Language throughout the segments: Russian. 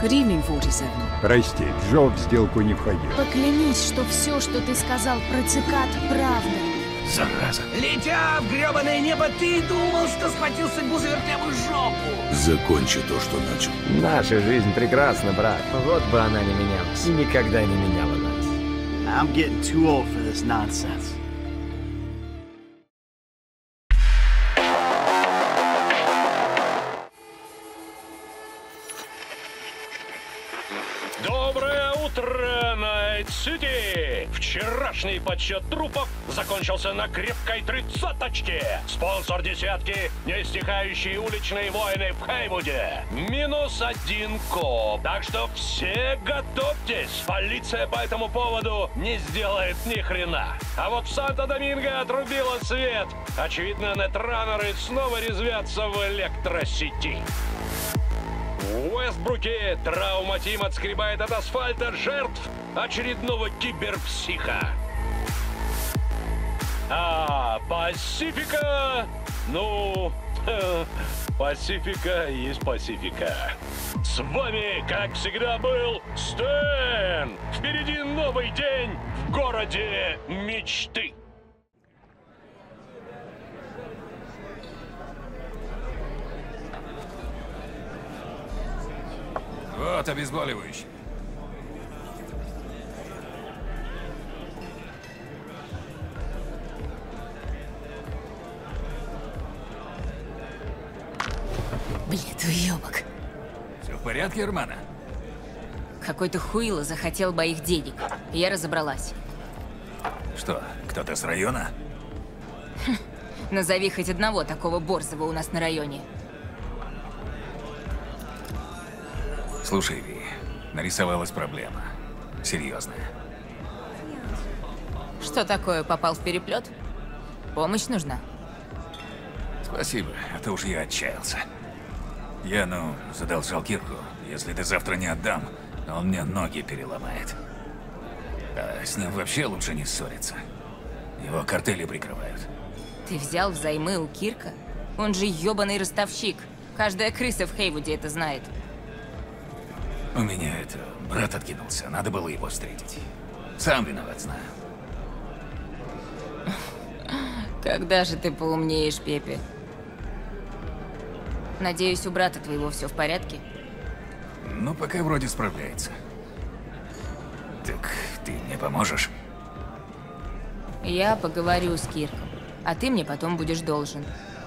Good evening, 47. Прости, Джо в сделку не входил. Поклянись, что все, что ты сказал про цикад, правда. Зараза. Летя в гребаное небо, ты думал, что схватился гузовертевую жопу. Закончи то, что начал. Наша жизнь прекрасна, брат. Вот бы она не менялась. И никогда не меняла нас. I'm getting too old for this nonsense. Доброе утро, Найт-Сити! Вчерашний подсчет трупов закончился на крепкой 30-очке. Спонсор десятки — неистихающие уличные войны в Хейвуде. -1 коп. Так что все готовьтесь. Полиция по этому поводу не сделает ни хрена. А вот в Санто-Доминго отрубило свет. Очевидно, нетранеры снова резвятся в электросети. В Уэстбруке травма-тим отскребает от асфальта жертв очередного киберпсиха. А Пасифика... Ну... Пасифика есть Пасифика. С вами, как всегда, был Стэн! Впереди новый день в городе мечты. Вот обезболивающий. Блин, уёбок. Все в порядке, Армана? Какой-то хуило захотел моих денег. Я разобралась. Что, кто-то с района? Назови хоть одного такого борзого у нас на районе. Слушай, Ви, нарисовалась проблема. Серьезная. Что такое, попал в переплет? Помощь нужна? Спасибо, а то уж я отчаялся. Я, задолжал Кирку. Если ты завтра не отдам, он мне ноги переломает. А с ним вообще лучше не ссориться. Его картели прикрывают. Ты взял взаймы у Кирка? Он же ёбаный ростовщик. Каждая крыса в Хейвуде это знает. У меня брат откинулся, надо было его встретить. Сам виноват, знаю. Когда же ты поумнеешь, Пепе? Надеюсь, у брата твоего все в порядке? Ну, пока вроде справляется. Так ты мне поможешь? Я поговорю с Кирком, а ты мне потом будешь должен.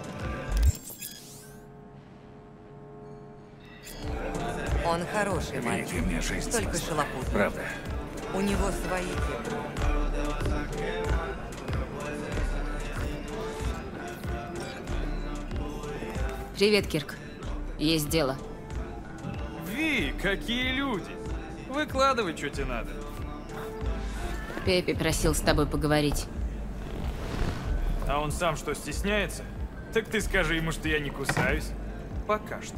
Он хороший Ви, мальчик, ты мне жизнь только спасла. шалопутный. Правда. У него свои темы. Привет, Кирк. Есть дело. Ви, какие люди! Выкладывай, что тебе надо. Пепе просил с тобой поговорить. А он сам что, стесняется? Так ты скажи ему, что я не кусаюсь. Пока что.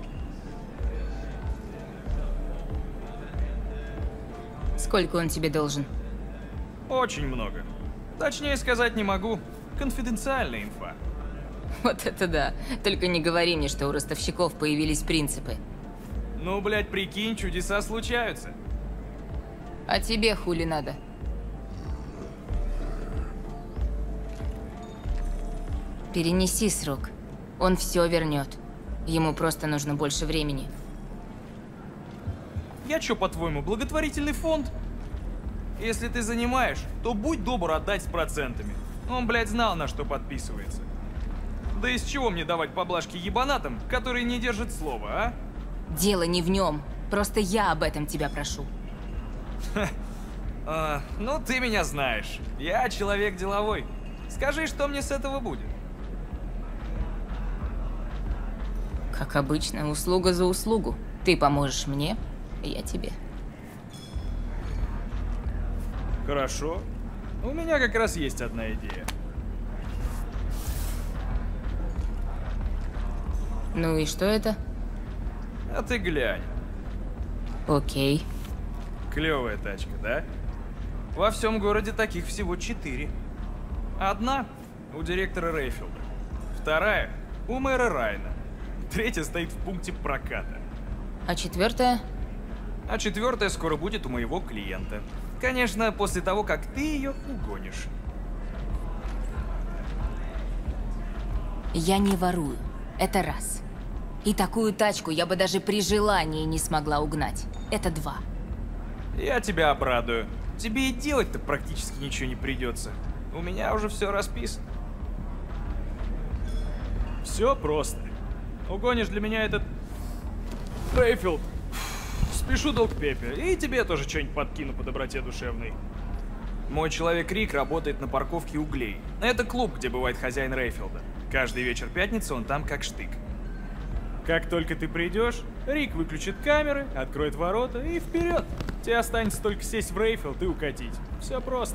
Сколько он тебе должен? Очень много. Точнее сказать не могу. Конфиденциальная инфа. Вот это да. Только не говори мне, что у ростовщиков появились принципы. Ну, блядь, прикинь, чудеса случаются. А тебе хули надо? Перенеси срок. Он все вернет. Ему просто нужно больше времени. Я чё, по-твоему, благотворительный фонд? Если ты занимаешь, то будь добр отдать с процентами. Он, блядь, знал, на что подписывается. Да из чего мне давать поблажки ебанатам, которые не держат слова, а? Дело не в нем. Просто я об этом тебя прошу. Ну, ты меня знаешь. Я человек деловой. Скажи, что мне с этого будет? Как обычно, услуга за услугу. Ты поможешь мне, я тебе. Хорошо. У меня как раз есть одна идея. Ну и что это? А ты глянь. Окей. Клевая тачка, да? Во всем городе таких всего 4. Одна у директора Рейфилда. Вторая у мэра Райна. Третья стоит в пункте проката. А четвертая? А 4-я скоро будет у моего клиента. Конечно, после того, как ты ее угонишь. Я не ворую. Это раз. И такую тачку я бы даже при желании не смогла угнать. Это 2. Я тебя обрадую. Тебе и делать-то практически ничего не придется. У меня уже все расписано. Все просто. Угонишь для меня этот Рейфилд. Спешу долг Пепе. И тебе тоже что-нибудь подкину по доброте душевной. Мой человек Рик работает на парковке углей. Это клуб, где бывает хозяин Рейфилда. Каждый вечер пятницы он там как штык. Как только ты придешь, Рик выключит камеры, откроет ворота и вперед. Тебе останется только сесть в Рейфилд и укатить. Все просто.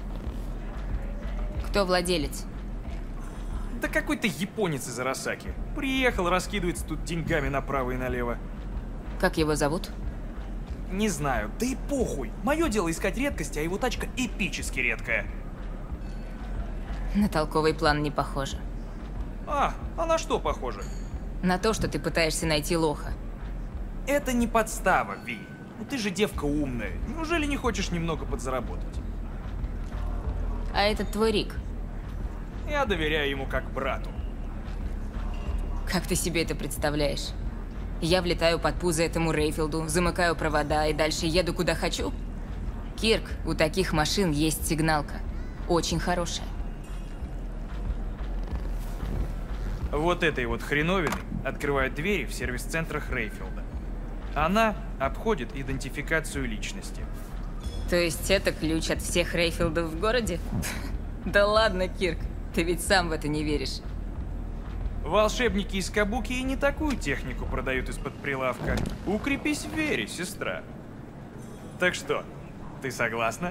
Кто владелец? Да какой-то японец из Арасаки. Приехал, раскидывается тут деньгами направо и налево. Как его зовут? Не знаю, да и похуй. Мое дело искать редкости, а его тачка эпически редкая. На толковый план не похоже. А на что похоже? На то, что ты пытаешься найти лоха. Это не подстава, Ви. Ну ты же девка умная. Неужели не хочешь немного подзаработать? А этот твой Рик. Я доверяю ему как брату. Как ты себе это представляешь? Я влетаю под пузо этому Рейфилду, замыкаю провода и дальше еду куда хочу? Кирк, у таких машин есть сигналка. Очень хорошая. Вот этой вот хреновиной открывают двери в сервис-центрах Рейфилда. Она обходит идентификацию личности. То есть это ключ от всех Рейфилдов в городе? Да ладно, Кирк, ты ведь сам в это не веришь. Волшебники из Кабуки и не такую технику продают из-под прилавка. Укрепись в вере, сестра. Так что, ты согласна?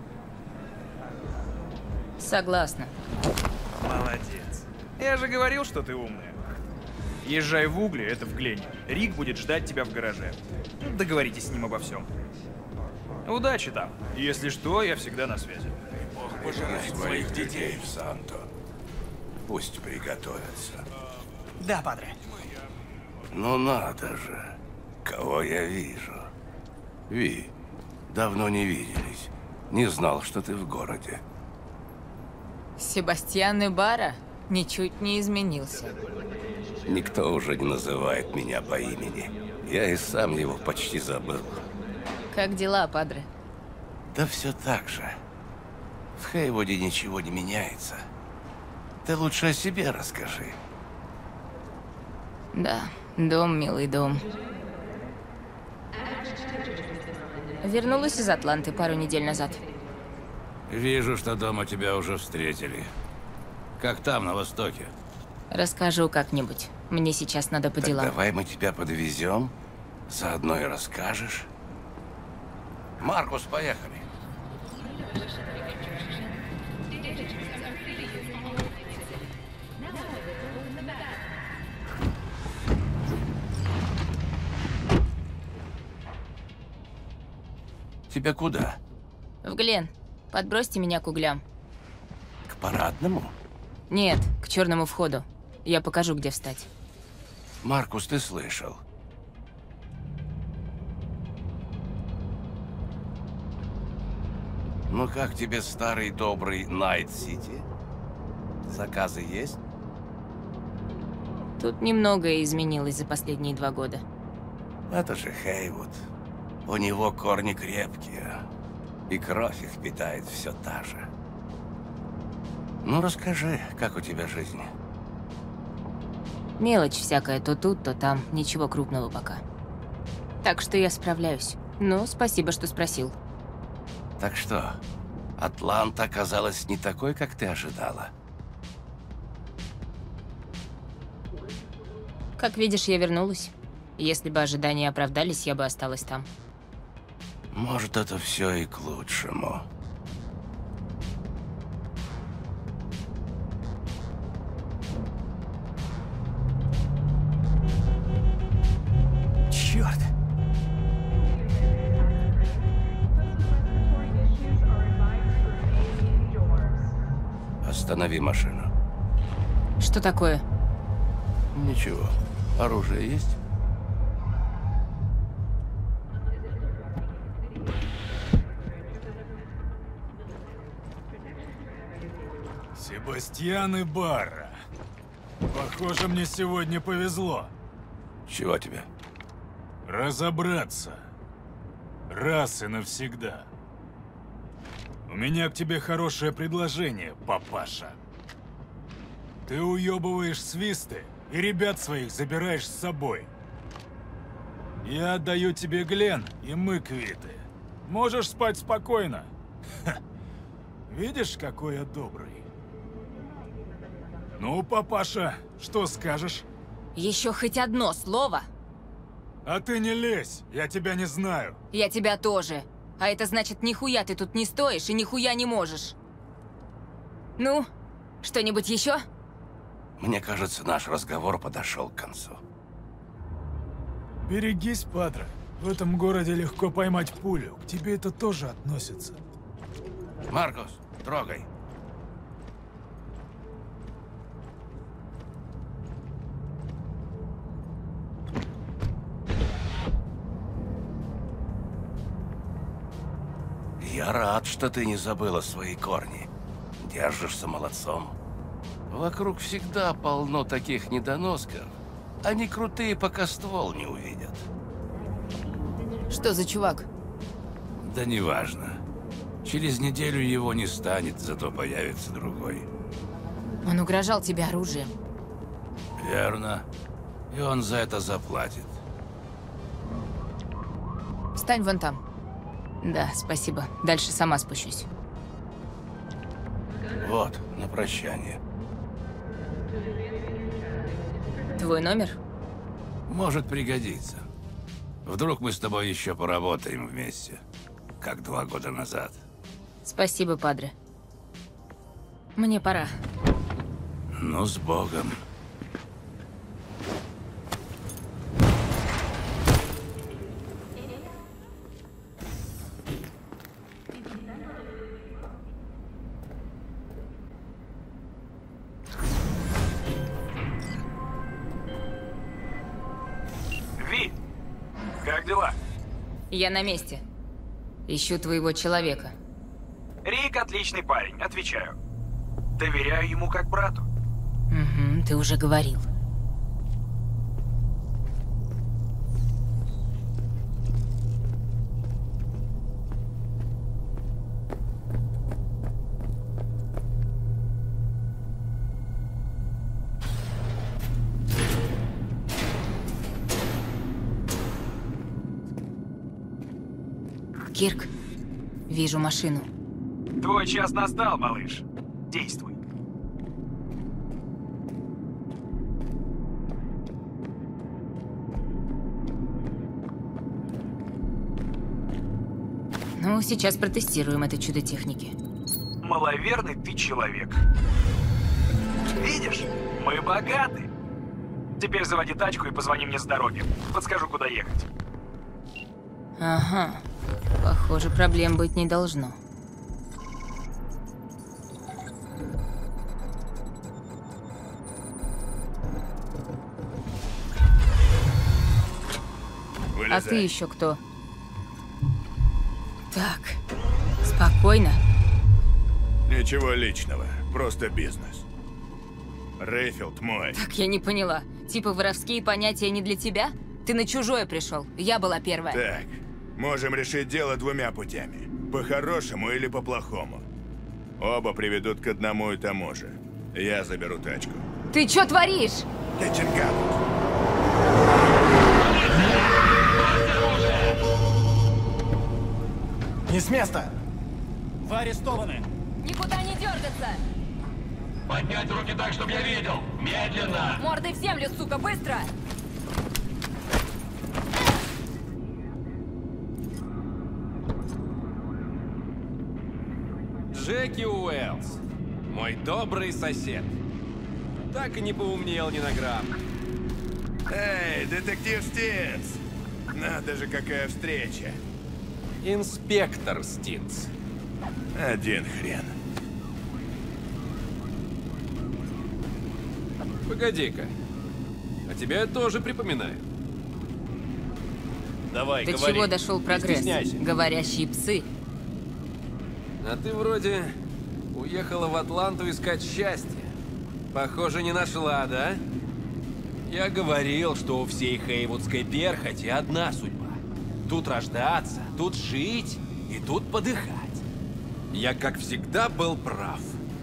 Согласна. Молодец. Я же говорил, что ты умная. Езжай в Угли, это в Глене. Рик будет ждать тебя в гараже. Договоритесь с ним обо всем. Удачи там. Если что, я всегда на связи. Бог пожирает своих детей в Санто. Пусть приготовятся. Да, падре. Ну надо же, кого я вижу. Ви, давно не виделись. Не знал, что ты в городе. Себастьян Ибара ничуть не изменился. Никто уже не называет меня по имени. Я и сам его почти забыл. Как дела, падре? Да все так же. В Хейвуде ничего не меняется. Ты лучше о себе расскажи. Да, дом, милый дом. Вернулась из Атланты пару недель назад. Вижу, что дома тебя уже встретили. Как там, на востоке? Расскажу как-нибудь. Мне сейчас надо по делам. Давай мы тебя подвезем, заодно и расскажешь. Маркус, поехали. Тебя куда? В Глен. Подбросьте меня к углям. К парадному? Нет, к черному входу. Я покажу, где встать. Маркус, ты слышал? Ну как тебе старый добрый Найт-Сити? Заказы есть? Тут немногое изменилось за последние 2 года. Это же Хейвуд. У него корни крепкие, и кровь их питает все та же. Ну расскажи, как у тебя жизнь? Мелочь всякая, то тут, то там. Ничего крупного пока. Так что я справляюсь. Ну, спасибо, что спросил. Так что, Атланта оказалась не такой, как ты ожидала? Как видишь, я вернулась. Если бы ожидания оправдались, я бы осталась там. Может, это все и к лучшему. Черт! Останови машину. Что такое? Ничего. Оружие есть? Себастьян Ибарра. Похоже, мне сегодня повезло. Чего тебе? Разобраться. Раз и навсегда. У меня к тебе хорошее предложение, папаша. Ты уебываешь свисты и ребят своих забираешь с собой. Я отдаю тебе Глен, и мы квиты. Можешь спать спокойно. Ха. Видишь, какой я добрый? Ну, папаша, что скажешь? Еще хоть одно слово. А ты не лезь, я тебя не знаю. Я тебя тоже. А это значит, нихуя ты тут не стоишь и нихуя не можешь. Ну, что-нибудь еще? Мне кажется, наш разговор подошел к концу. Берегись, Падре. В этом городе легко поймать пулю. К тебе это тоже относится. Маркус, трогай. Я рад, что ты не забыла свои корни. Держишься молодцом. Вокруг всегда полно таких недоносков. Они крутые, пока ствол не увидят. Что за чувак? Да неважно. Через неделю его не станет, зато появится другой. Он угрожал тебе оружием. Верно. И он за это заплатит. Встань вон там. Да, спасибо. Дальше сама спущусь. Вот, на прощание. Твой номер? Может пригодиться. Вдруг мы с тобой еще поработаем вместе, как 2 года назад. Спасибо, Падре. Мне пора. Ну, с Богом. Ви, как дела? Я на месте. Ищу твоего человека. Рик отличный парень, отвечаю. Доверяю ему как брату. Угу, ты уже говорил. Кирк, вижу машину. Твой час настал, малыш. Действуй. Ну, сейчас протестируем это чудо техники. Маловерный ты человек. Видишь, мы богаты. Теперь заводи тачку и позвони мне с дороги. Подскажу, куда ехать. Ага. Похоже, проблем быть не должно. Вылезай. А ты еще кто? Так, спокойно. Ничего личного, просто бизнес. Рейфилд мой. Так, я не поняла. Типа воровские понятия не для тебя? Ты на чужое пришел. Я была первая. Так, можем решить дело 2 путями. По-хорошему или по-плохому. Оба приведут к одному и тому же. Я заберу тачку. Ты что творишь? Не с места! Вы арестованы! Никуда не дергаться! Поднять руки так, чтобы я видел! Медленно! Мордой в землю, сука, быстро! Джеки Уэллс, мой добрый сосед. Так и не поумнел ни на грамм. Эй, детектив Стинс! Надо же, какая встреча. Инспектор Стинс. Один хрен. Погоди-ка. А тебя я тоже припоминаю. Давай, До говори. чего дошел Не прогресс? стесняйся. Говорящие псы. А ты вроде Уехала в Атланту искать счастье. Похоже, не нашла, да? Я говорил, что у всей хейвудской перхоти одна судьба. Тут рождаться, тут жить и тут подыхать. Я, как всегда, был прав.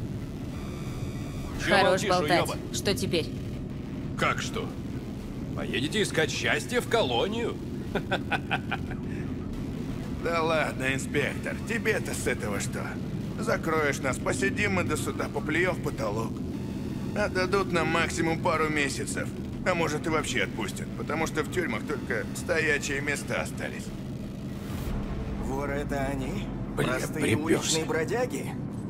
Чё Хорош молчишь, болтать. уёба? Что теперь? Как что? Поедете искать счастье в колонию? Да ладно, инспектор, тебе-то с этого что? Закроешь нас, посидим мы до суда, поплюем в потолок. Отдадут нам максимум пару месяцев. А может и вообще отпустят, потому что в тюрьмах только стоячие места остались. Воры это они? Бля, Простые припёрся. уличные бродяги?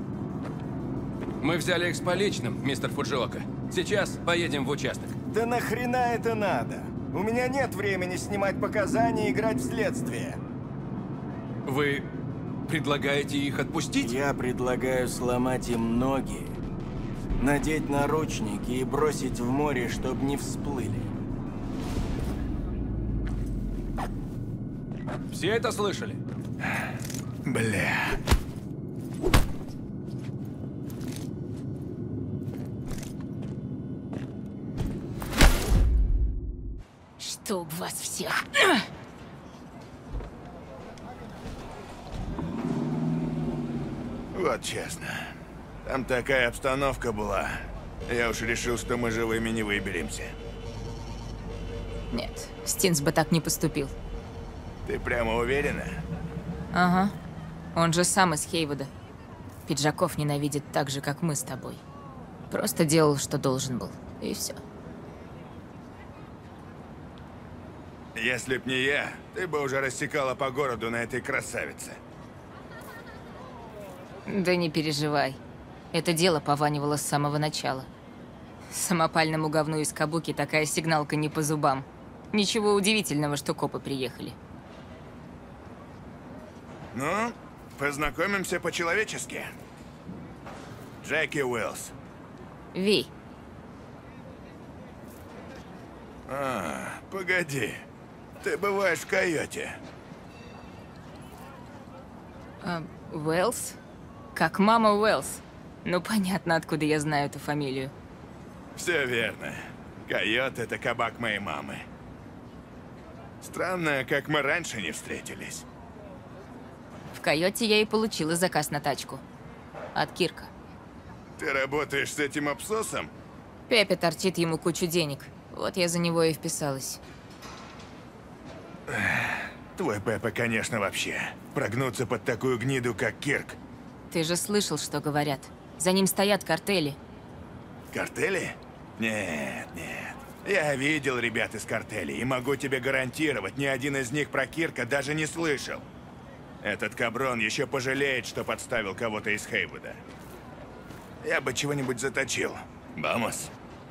Мы взяли их с поличным, мистер Фуджиока. Сейчас поедем в участок. Да нахрена это надо? У меня нет времени снимать показания и играть в следствие. Вы предлагаете их отпустить? Я предлагаю сломать им ноги, надеть наручники и бросить в море, чтобы не всплыли. Все это слышали? Бля. Чтоб вас всех. Вот честно. Там такая обстановка была. Я уж решил, что мы живыми не выберемся. Нет, Стинс бы так не поступил. Ты прямо уверена? Ага. Он же сам из Хейвуда. Пиджаков ненавидит так же, как мы с тобой. Просто делал, что должен был. И все. Если б не я, ты бы уже рассекала по городу на этой красавице. Да не переживай. Это дело пованивало с самого начала. Самопальному говну из Кабуки такая сигналка не по зубам. Ничего удивительного, что копы приехали. Ну, познакомимся по-человечески. Джеки Уиллс. Ви. А, погоди. Ты бываешь в Койоте. Уэллс? Как мама Уэллс. Ну, понятно, откуда я знаю эту фамилию. Все верно. Койот — это кабак моей мамы. Странно, как мы раньше не встретились. В Койоте я и получила заказ на тачку. От Кирка. Ты работаешь с этим абсосом? Пепе торчит ему кучу денег. Вот я за него и вписалась. Твой Пепе, конечно, вообще. Прогнуться под такую гниду, как Кирк. Ты же слышал, что говорят. За ним стоят картели. Картели? Нет, нет. Я видел ребят из картелей, и могу тебе гарантировать, ни один из них про Кирка даже не слышал. Этот каброн еще пожалеет, что подставил кого-то из Хейвуда. Я бы чего-нибудь заточил. Вамос.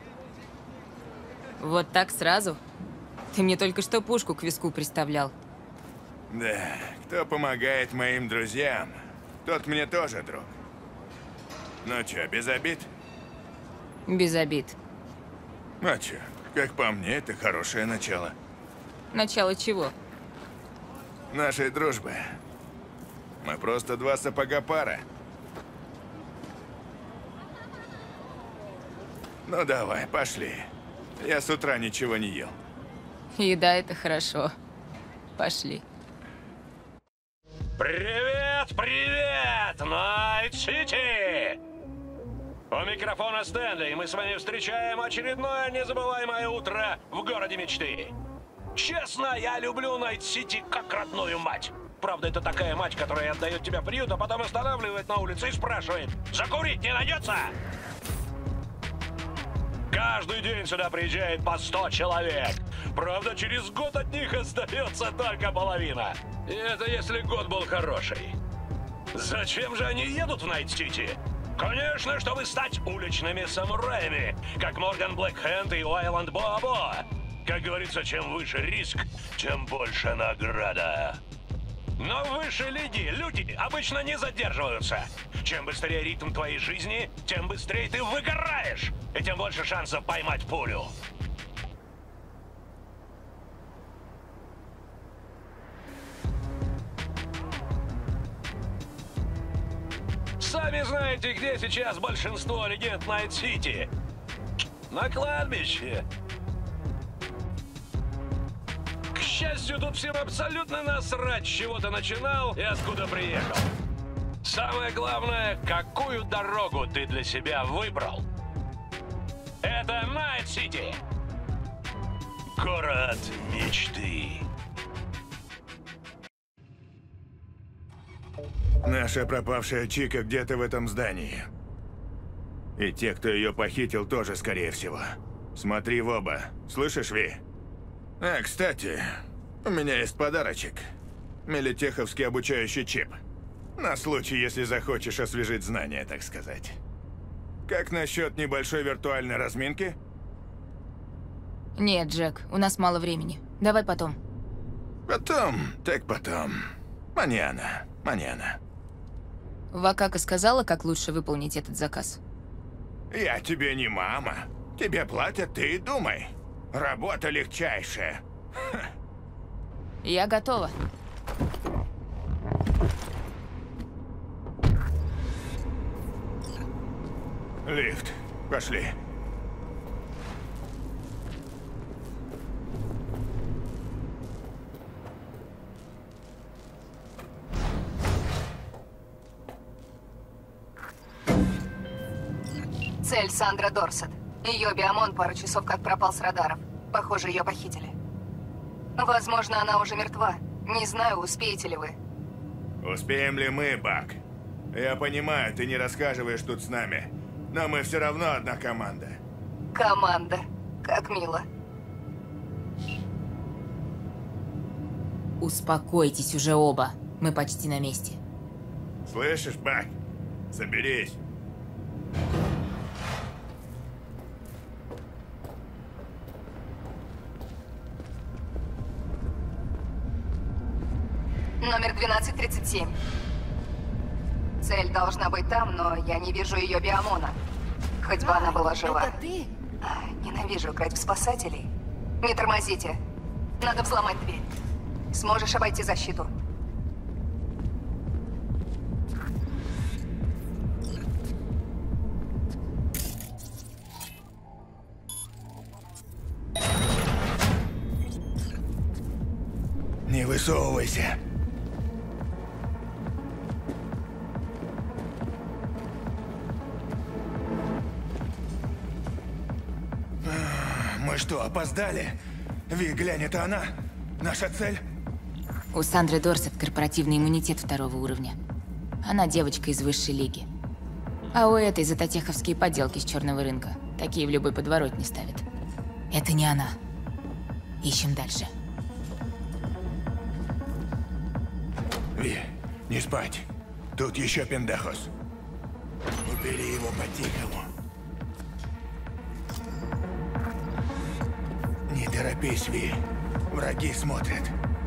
Вот так сразу? Ты мне только что пушку к виску приставлял. Да, кто помогает моим друзьям, тот мне тоже друг. Ну чё, без обид? Без обид. А чё, как по мне, это хорошее начало. Начало чего? Нашей дружбы. Мы просто два сапога пара. Ну давай, пошли. Я с утра ничего не ел. Еда — это хорошо. Пошли. Привет, привет, Найт-Сити! У микрофона Стэнли, и мы с вами встречаем очередное незабываемое утро в городе мечты. Честно, я люблю Найт-Сити как родную мать. Правда, это такая мать, которая отдает тебя в приют, а потом останавливает на улице и спрашивает: «Закурить не найдется?» Каждый день сюда приезжает по 100 человек. Правда, через год от них остается только половина. И это если год был хороший. Зачем же они едут в Найт-Сити? Конечно, чтобы стать уличными самураями, как Морган Блэкхенд и Уайланд Боабо. Как говорится, чем выше риск, тем больше награда. Но в высшей лиге люди обычно не задерживаются. Чем быстрее ритм твоей жизни, тем быстрее ты выгораешь, и тем больше шансов поймать пулю. Сами знаете, где сейчас большинство легенд Найт-Сити. На кладбище. К счастью, тут всем абсолютно насрать, с чего ты начинал и откуда приехал. Самое главное, какую дорогу ты для себя выбрал. Это Найт-Сити. Город мечты. Наша пропавшая Чика где-то в этом здании. И те, кто ее похитил, тоже, скорее всего. Смотри в оба. Слышишь, Ви? А, кстати, у меня есть подарочек. Мелитеховский обучающий чип. На случай, если захочешь освежить знания, так сказать. Как насчет небольшой виртуальной разминки? Нет, Джек, у нас мало времени. Давай потом. Потом, так потом. Маньяна, маньяна. Вакака сказала, как лучше выполнить этот заказ. Я тебе не мама. Тебе платят, ты и думай. Работа легчайшая. Я готова. Лифт. Пошли. Цель Сандра Дорсет. Ее биомон пару часов как пропал с радаров. Похоже, ее похитили. Возможно, она уже мертва. Не знаю, успеете ли вы. Успеем ли мы, Бак? Я понимаю, ты не рассказываешь тут с нами. Но мы все равно одна команда. Команда. Как мило. Успокойтесь уже оба. Мы почти на месте. Слышишь, Бак? Соберись. Номер 1237. Цель должна быть там, но я не вижу ее биомона. Хоть бы она была жива. Это ты? Ненавижу играть в спасателей. Не тормозите. Надо взломать дверь. Сможешь обойти защиту. Не высовывайся. Мы что, опоздали? Ви, глянь, это она? Наша цель? У Сандры Дорсет корпоративный иммунитет 2-го уровня. Она девочка из высшей лиги. А у этой затотеховские поделки с черного рынка. Такие в любой подворотне ставят. Это не она. Ищем дальше. Ви, не спать. Тут еще пиндахос. Убери его по-тихому. Не торопись, Ви. Враги смотрят.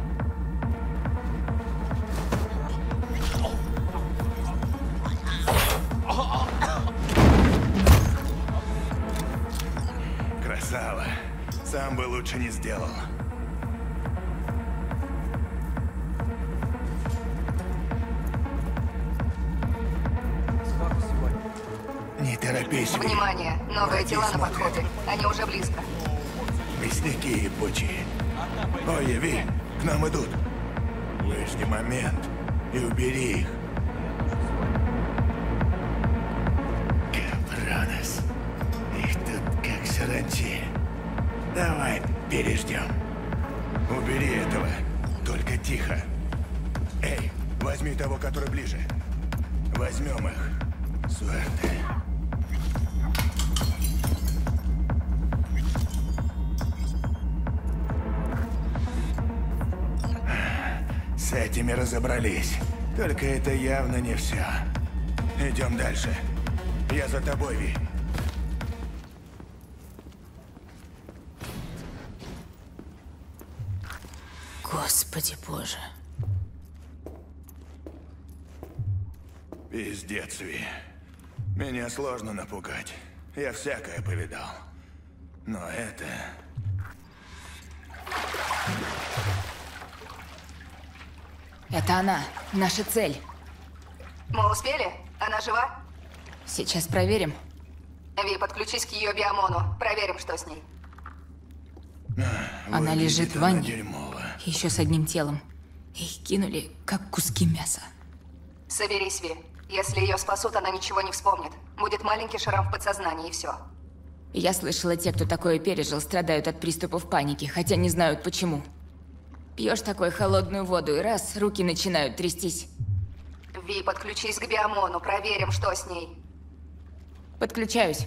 Красава. Сам бы лучше не сделал. Не торопись, Ви. Внимание! Новые тела на подходе. Они уже близко. Мясники ебучие. Ой, Ви, к нам идут. Выжди момент и убери их. Кабранос. Их тут как саранчи. Давай переждем. Убери этого. Только тихо. Эй, возьми того, который ближе. Возьмем их. Суэрте. С этими разобрались. Только это явно не все. Идем дальше. Я за тобой, Ви. Господи боже. Пиздец, Ви. Меня сложно напугать. Я всякое повидал. Но это... Это она. Наша цель. Мы успели? Она жива? Сейчас проверим. Ви, подключись к ее биомону. Проверим, что с ней. Она лежит в ванне. Еще с одним телом. Их кинули, как куски мяса. Соберись, Ви. Если ее спасут, она ничего не вспомнит. Будет маленький шрам в подсознании, и все. Я слышала, те, кто такое пережил, страдают от приступов паники, хотя не знают почему. Пьешь такой холодную воду, и раз, руки начинают трястись. Ви, подключись к биомону. Проверим, что с ней. Подключаюсь.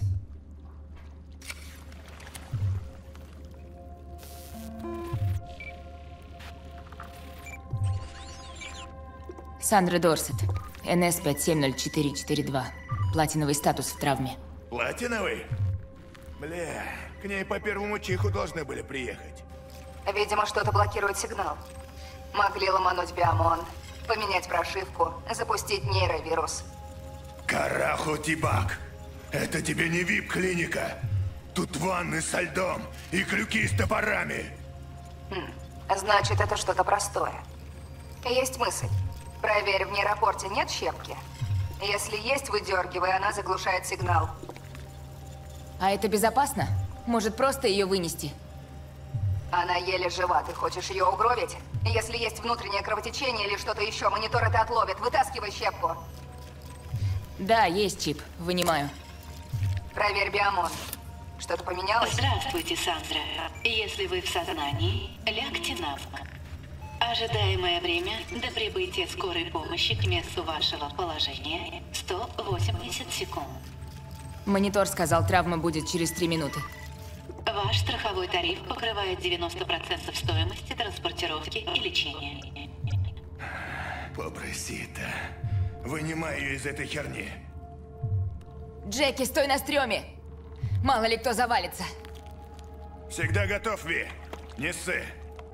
Сандра Дорсет. НС 570442. Платиновый статус в травме. Платиновый? Бля, к ней по первому чиху должны были приехать. Видимо, что-то блокирует сигнал. Могли ломануть биомон, поменять прошивку, запустить нейровирус. Караху Тибак, это тебе не вип-клиника. Тут ванны со льдом и крюки с топорами. Значит, это что-то простое. Есть мысль. Проверь, в нейропорте нет щепки? Если есть, выдергивай, она заглушает сигнал. А это безопасно? Может, просто ее вынести? Она еле жива, ты хочешь ее угробить? Если есть внутреннее кровотечение или что-то еще, монитор это отловит. Вытаскивай щепку. Да, есть чип. Вынимаю. Проверь биомон. Что-то поменялось? Здравствуйте, Сандра. Если вы в сознании, лягте на бок. Ожидаемое время до прибытия скорой помощи к месту вашего положения 180 секунд. Монитор сказал, травма будет через 3 минуты. Ваш страховой тариф покрывает 90% стоимости транспортировки и лечения. Попроси-то. Вынимай ее из этой херни. Джеки, стой на стреме! Мало ли кто завалится. Всегда готов, Ви. Не ссы.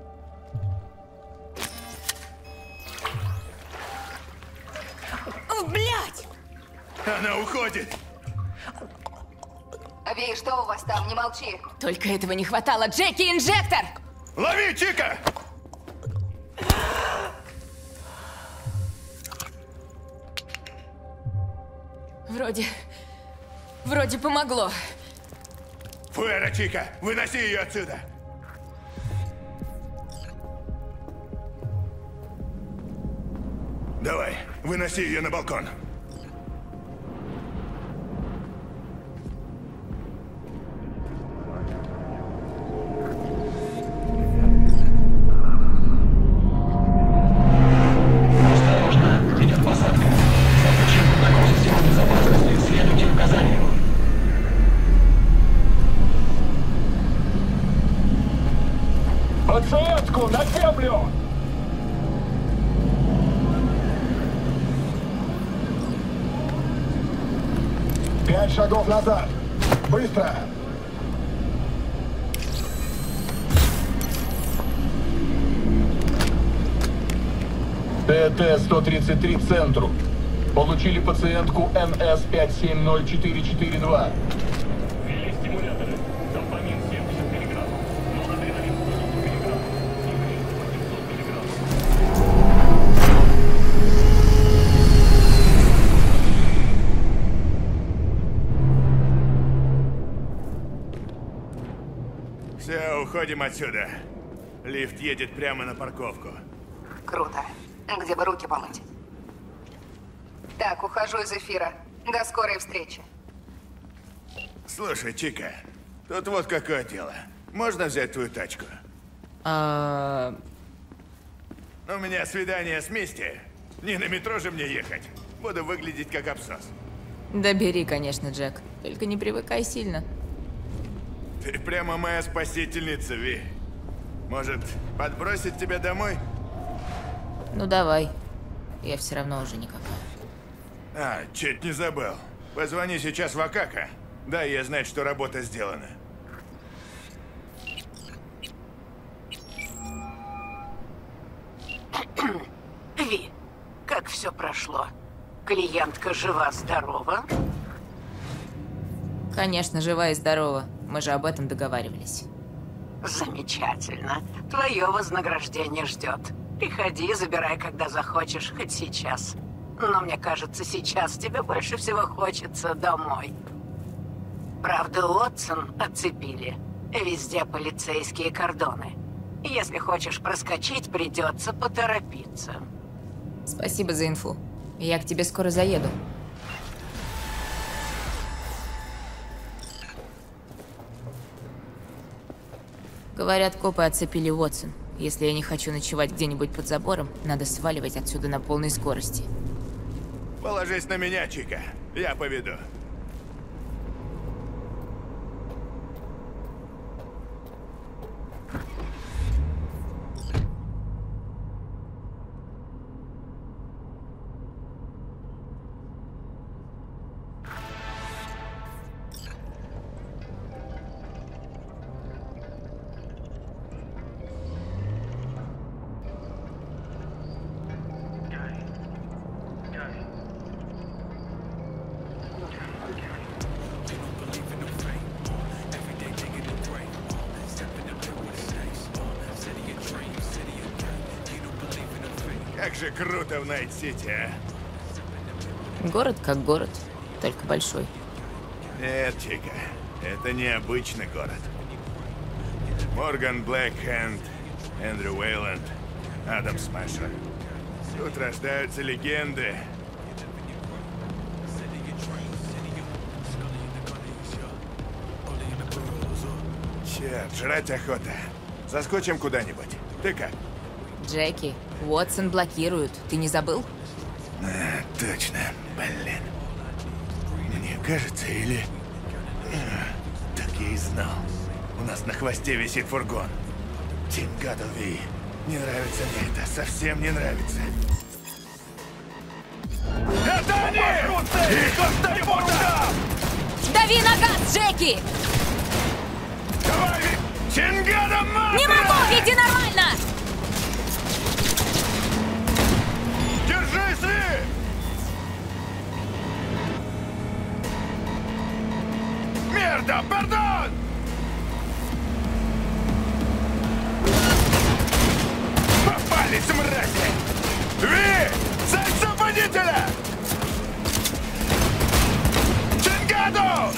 Блять! Она уходит! Ви, что у вас там? Не молчи. Только этого не хватало. Джеки, инжектор! Лови, Чика! Вроде помогло. Фуэра, Чика! Выноси ее отсюда! Давай, выноси ее на балкон. Осторожно, идет посадка. Заключен протокол системы безопасности. Следуйте указаниям. Подсветку на землю! 5 шагов назад. Быстро! ТТ-133 центру. Получили пациентку НС 570442. Ввели стимуляторы. Дофамин 70 мг. Норадреналин 100 мг. Игрин 800 мг. Все, уходим отсюда. Лифт едет прямо на парковку. Круто. Где бы руки помыть? Так, ухожу из эфира. До скорой встречи. Слушай, Чика, тут вот какое дело. Можно взять твою тачку? У меня свидание с Мисти. Не на метро же мне ехать. Буду выглядеть как абсос. Да бери, конечно, Джек. Только не привыкай сильно. Ты прямо моя спасительница, Ви. Может, подбросить тебя домой? Ну давай. Я все равно уже никакая. А, чуть не забыл. Позвони сейчас в Акака. Дай ей знать, что работа сделана. Ви, как все прошло? Клиентка жива-здорова? Конечно, жива и здорова. Мы же об этом договаривались. Замечательно. Твое вознаграждение ждет. Приходи, забирай, когда захочешь, хоть сейчас. но мне кажется, сейчас тебе больше всего хочется домой. Правда, Уотсон оцепили. Везде полицейские кордоны. Если хочешь проскочить, придется поторопиться. Спасибо за инфу. Я к тебе скоро заеду. Говорят, копы оцепили Уотсон. Если я не хочу ночевать где-нибудь под забором, надо сваливать отсюда на полной скорости. Положись на меня, Чика. Я поведу. Как же круто в Найт-Сити, а? Город как город, только большой. Нет, Чика, это необычный город. Морган Блэкхенд, Эндрю Уэйланд, Адам Смэшер. Тут рождаются легенды. Черт, жрать охота. Заскочим куда-нибудь. Ты как? Джеки, Уотсон блокируют. Ты не забыл? А, точно. Блин. Мне кажется, или... Так я и знал. У нас на хвосте висит фургон. Тим Гадлви. Не нравится мне это. Совсем не нравится. Это они! Их оставь по рукам! Дави на газ, Джеки! Давай! Чингада Матра! Не могу! Иди нормально! Держись, Ли! Мерда! Пардон! Попались, мрази! Ви! Цель водителя! Чингаду!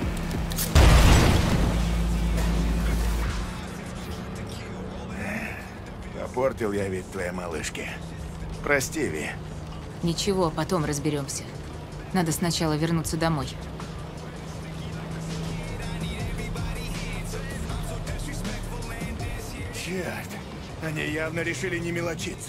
Попортил я вид твоей малышки. Прости, Ви. Ничего, потом разберемся. Надо сначала вернуться домой. Черт, они явно решили не мелочиться.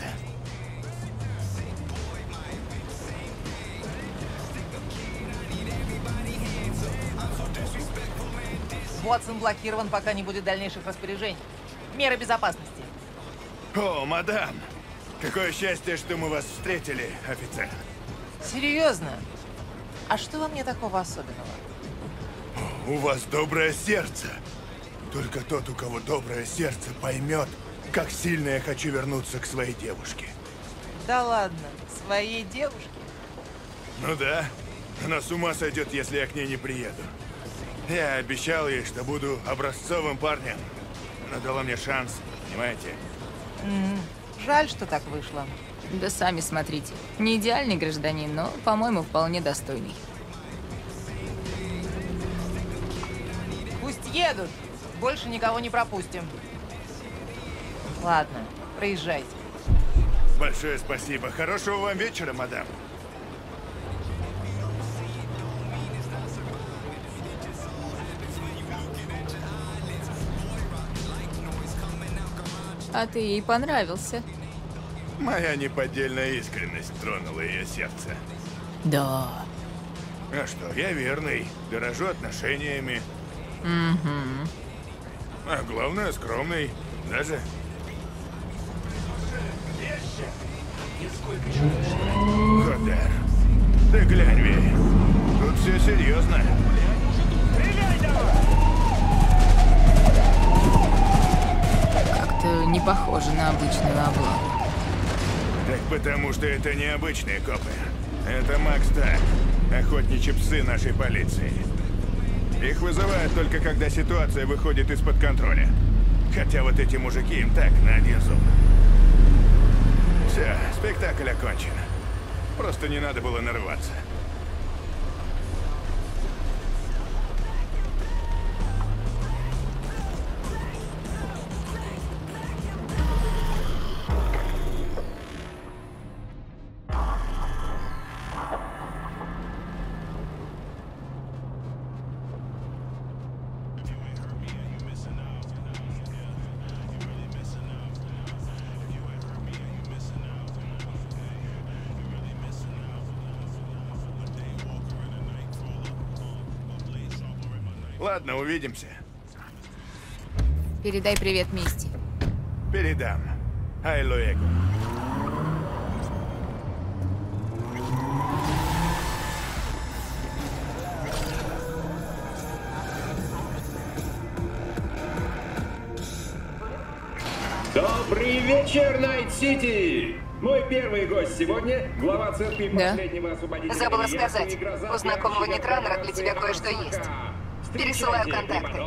Уотсон блокирован, пока не будет дальнейших распоряжений. Меры безопасности. О, мадам! Какое счастье, что мы вас встретили, офицер. Серьезно? А что во мне такого особенного? У вас доброе сердце. Только тот, у кого доброе сердце, поймет, как сильно я хочу вернуться к своей девушке. Да ладно, своей девушке? Ну да. Она с ума сойдет, если я к ней не приеду. Я обещал ей, что буду образцовым парнем. Она дала мне шанс, понимаете? Жаль, что так вышло. Да сами смотрите. Не идеальный гражданин, но, по-моему, вполне достойный. Пусть едут. Больше никого не пропустим. Ладно, проезжайте. Большое спасибо. Хорошего вам вечера, мадам. А ты ей понравился. Моя неподдельная искренность тронула ее сердце. Да. А что, я верный, дорожу отношениями. Угу. А главное, скромный. Даже... Ходер, ты глянь, Ви. Тут все серьезно. Как-то не похоже на обычную облаву. Так потому что это не обычные копы. Это Макс Так, охотничьи псы нашей полиции. Их вызывают только когда ситуация выходит из-под контроля. Хотя вот эти мужики им так на один зуб. Все, спектакль окончен. Просто не надо было нарываться. Ладно, увидимся. Передай привет Мисти. Передам. Ай, Луэго. Добрый вечер, Найт-Сити! Мой первый гость сегодня — глава церкви последнего освободителя. Забыла сказать, у знакомого Нетранера для тебя кое-что есть. Пересылаю контакты.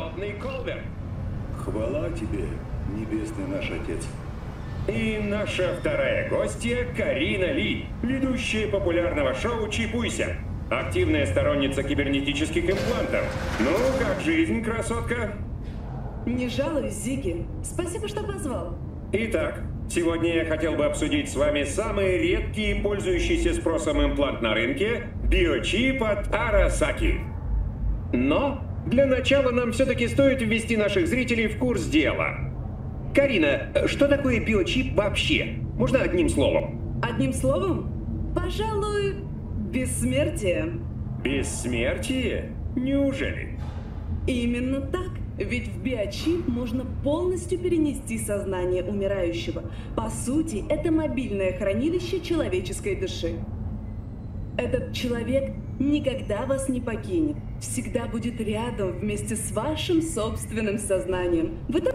Хвала тебе, небесный наш Отец. И наша вторая гостья — Карина Ли, ведущая популярного шоу «Чипуйся». Активная сторонница кибернетических имплантов. Ну, как жизнь, красотка? Не жалуюсь, Зигги. Спасибо, что позвал. Итак, сегодня я хотел бы обсудить с вами самый редкий и пользующийся спросом имплант на рынке – биочип от Arasaki. Но для начала нам все-таки стоит ввести наших зрителей в курс дела. Карина, что такое биочип вообще? Можно одним словом? Одним словом? Пожалуй, бессмертие. Бессмертие? Неужели? Именно так. Ведь в биочип можно полностью перенести сознание умирающего. По сути, это мобильное хранилище человеческой души. Этот человек никогда вас не покинет. Всегда будет рядом вместе с вашим собственным сознанием.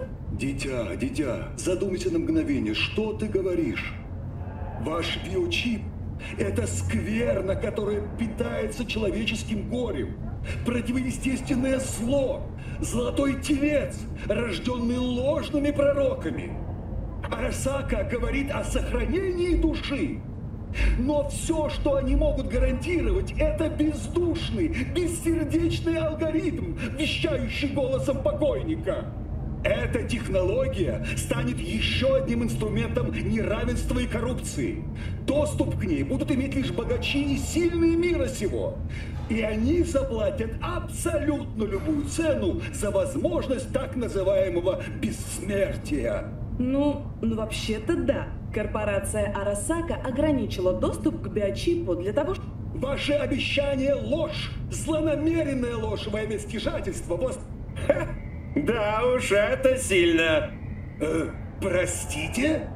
Дитя, задумайся на мгновение, что ты говоришь? Ваш биочип – это скверна, которая питается человеческим горем. Противоестественное зло. Золотой телец, рожденный ложными пророками. Арасака говорит о сохранении души. Но все, что они могут гарантировать, это бездушный, бессердечный алгоритм, вещающий голосом покойника. Эта технология станет еще одним инструментом неравенства и коррупции. Доступ к ней будут иметь лишь богачи и сильные мира сего. И они заплатят абсолютно любую цену за возможность так называемого бессмертия. Ну, вообще-то да. Корпорация Arasaka ограничила доступ к биочипу для того, чтобы... Ваше обещание — ложь! Злонамеренная ложь во имя стяжательства. Ха! Да уж, это сильно. Простите?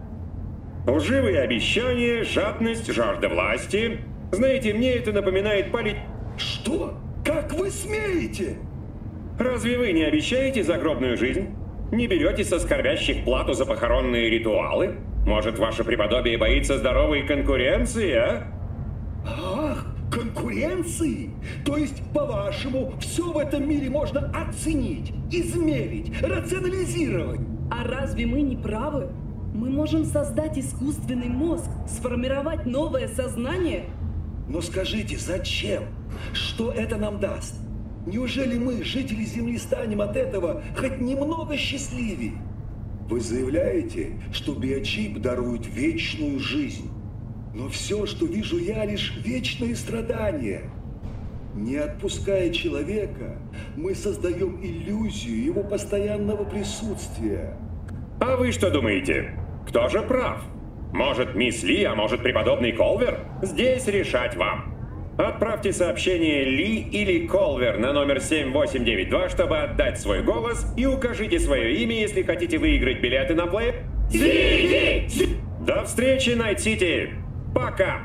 Лживые обещания, жадность, жажда власти. Знаете, мне это напоминает Что? Как вы смеете? Разве вы не обещаете загробную жизнь? Не берете со скорбящих плату за похоронные ритуалы? Может, ваше преподобие боится здоровой конкуренции, а? Ах, конкуренции? То есть, по-вашему, все в этом мире можно оценить, измерить, рационализировать? А разве мы не правы? Мы можем создать искусственный мозг, сформировать новое сознание. Но скажите, зачем? Что это нам даст? Неужели мы, жители Земли, станем от этого хоть немного счастливее? Вы заявляете, что биочип дарует вечную жизнь. Но все, что вижу я, лишь вечные страдания. Не отпуская человека, мы создаем иллюзию его постоянного присутствия. А вы что думаете? Кто же прав? Может, мисс Ли, а может, преподобный Колвер? Здесь решать вам. Отправьте сообщение Ли или Колвер на номер 7892, чтобы отдать свой голос, и укажите свое имя, если хотите выиграть билеты на плей. Зиги! До встречи, Найт-Сити! Пока!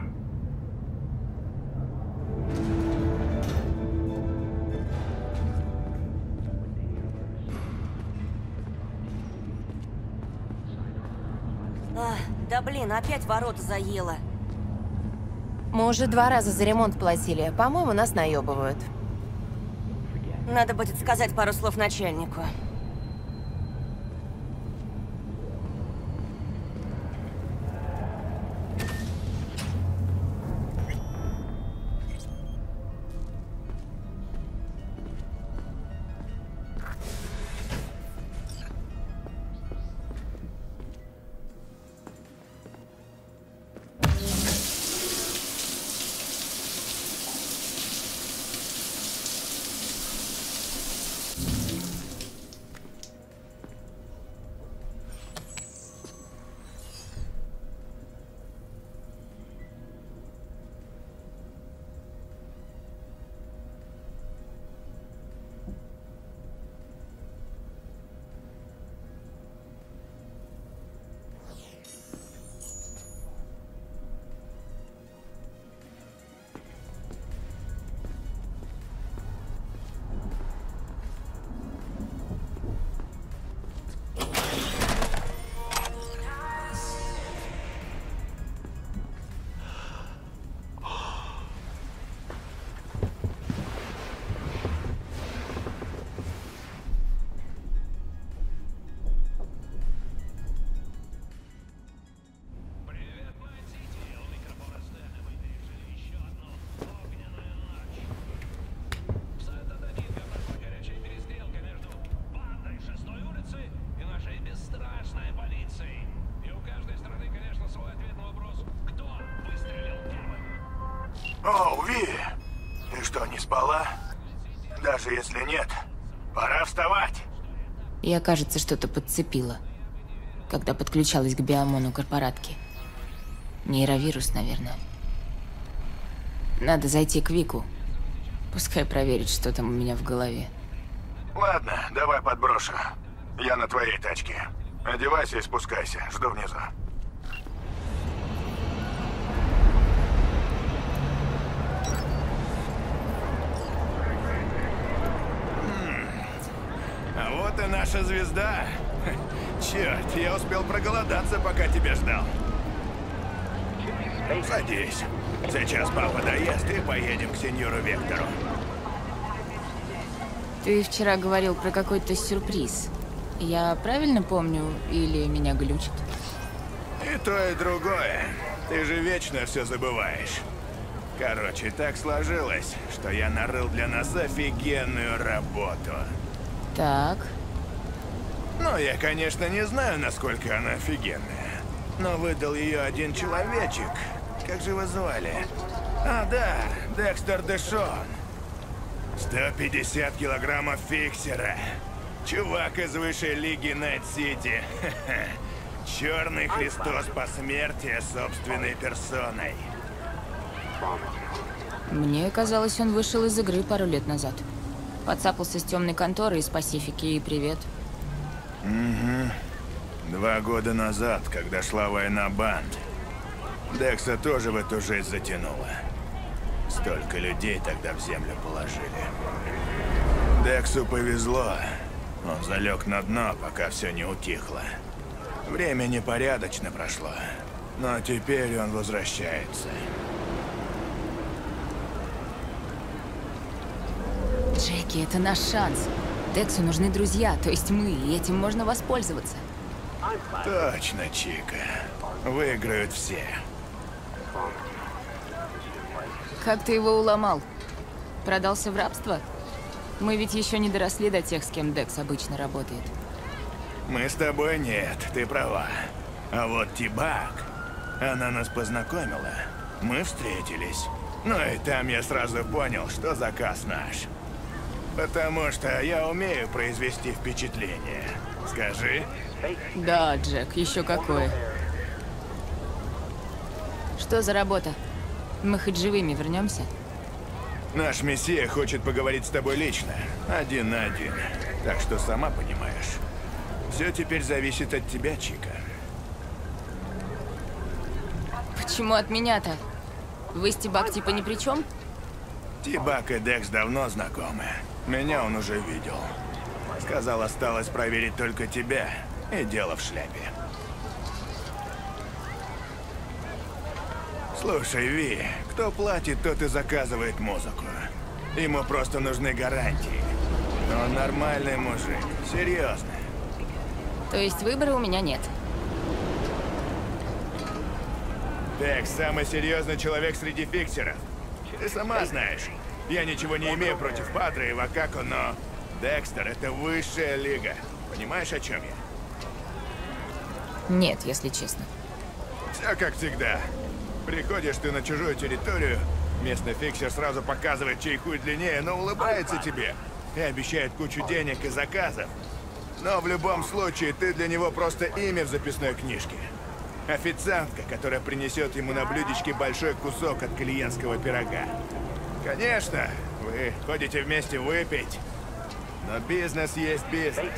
Да блин, опять ворота заело. Мы уже 2 раза за ремонт платили. По-моему, нас наебывают. Надо будет сказать пару слов начальнику. О, Ви! Ты что, не спала? Даже если нет, пора вставать. Я, кажется, что-то подцепила, когда подключалась к биомону корпоратки. Нейровирус, наверное. Надо зайти к Вику. Пускай проверит, что там у меня в голове. Ладно, давай подброшу. Я на твоей тачке. Одевайся и спускайся. Жду внизу. А вот и наша звезда. Черт, я успел проголодаться, пока тебя ждал. Садись. Сейчас папа доест и поедем к сеньору Вектору. Ты вчера говорил про какой-то сюрприз. Я правильно помню или меня глючит? И то, и другое. Ты же вечно все забываешь. Короче, так сложилось, что я нарыл для нас офигенную работу. Так. Ну, я, конечно, не знаю, насколько она офигенная. Но выдал ее один человечек. Как же его звали? А, да, Декстер Дэшон. 150 килограммов фиксера. Чувак из высшей лиги Найт-Сити. Черный Христос посмертия собственной персоной. Мне казалось, он вышел из игры пару лет назад. Подцапался с темной конторы из Пасифики и привет. Угу. 2 года назад, когда шла война банд, Декса тоже в эту жесть затянула. Столько людей тогда в землю положили. Дексу повезло. Он залег на дно, пока все не утихло. Время непорядочно прошло, но теперь он возвращается. Джеки, это наш шанс. Дексу нужны друзья, то есть мы, и этим можно воспользоваться. Точно, Чика. Выиграют все. Как ты его уломал? Продался в рабство? Мы ведь еще не доросли до тех, с кем Декс обычно работает. Мы с тобой нет, ты права. А вот Тибак, она нас познакомила. Мы встретились. Ну и там я сразу понял, что заказ наш. Потому что я умею произвести впечатление. Скажи. Да, Джек, еще какое. Что за работа? Мы хоть живыми вернемся? Наш мессия хочет поговорить с тобой лично, 1 на 1. Так что сама понимаешь. Все теперь зависит от тебя, Чика. Почему от меня-то? Вы с Тибак типа ни при чем? Тибак и Декс давно знакомы. Меня он уже видел. Сказал, осталось проверить только тебя, и дело в шляпе. Слушай, Ви, кто платит, тот и заказывает музыку. Ему просто нужны гарантии. Но он нормальный мужик, серьезно. То есть выбора у меня нет? Декс самый серьезный человек среди фиксеров. Ты сама знаешь, я ничего не имею против Падре и Вакако, но Декстер — это высшая лига. Понимаешь, о чем я? Нет, если честно. Все как всегда. Приходишь ты на чужую территорию, местный фиксер сразу показывает, чей хуй длиннее, но улыбается тебе и обещает кучу денег и заказов. Но в любом случае ты для него просто имя в записной книжке. Официантка, которая принесет ему на блюдечке большой кусок от клиентского пирога. Конечно, вы ходите вместе выпить, но бизнес есть бизнес.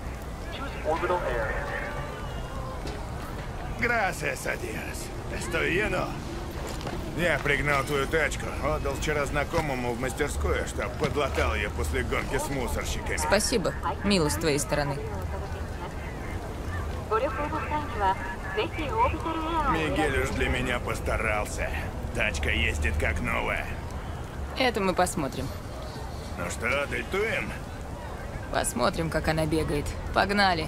Gracias a Dios. Estoy lleno. Я пригнал твою тачку, отдал вчера знакомому в мастерскую, чтоб подлатал ее после гонки с мусорщиками. Спасибо. Мило с твоей стороны. Мигель уж для меня постарался. Тачка ездит как новая. Это мы посмотрим. Ну что, дельтуем? Посмотрим, как она бегает. Погнали.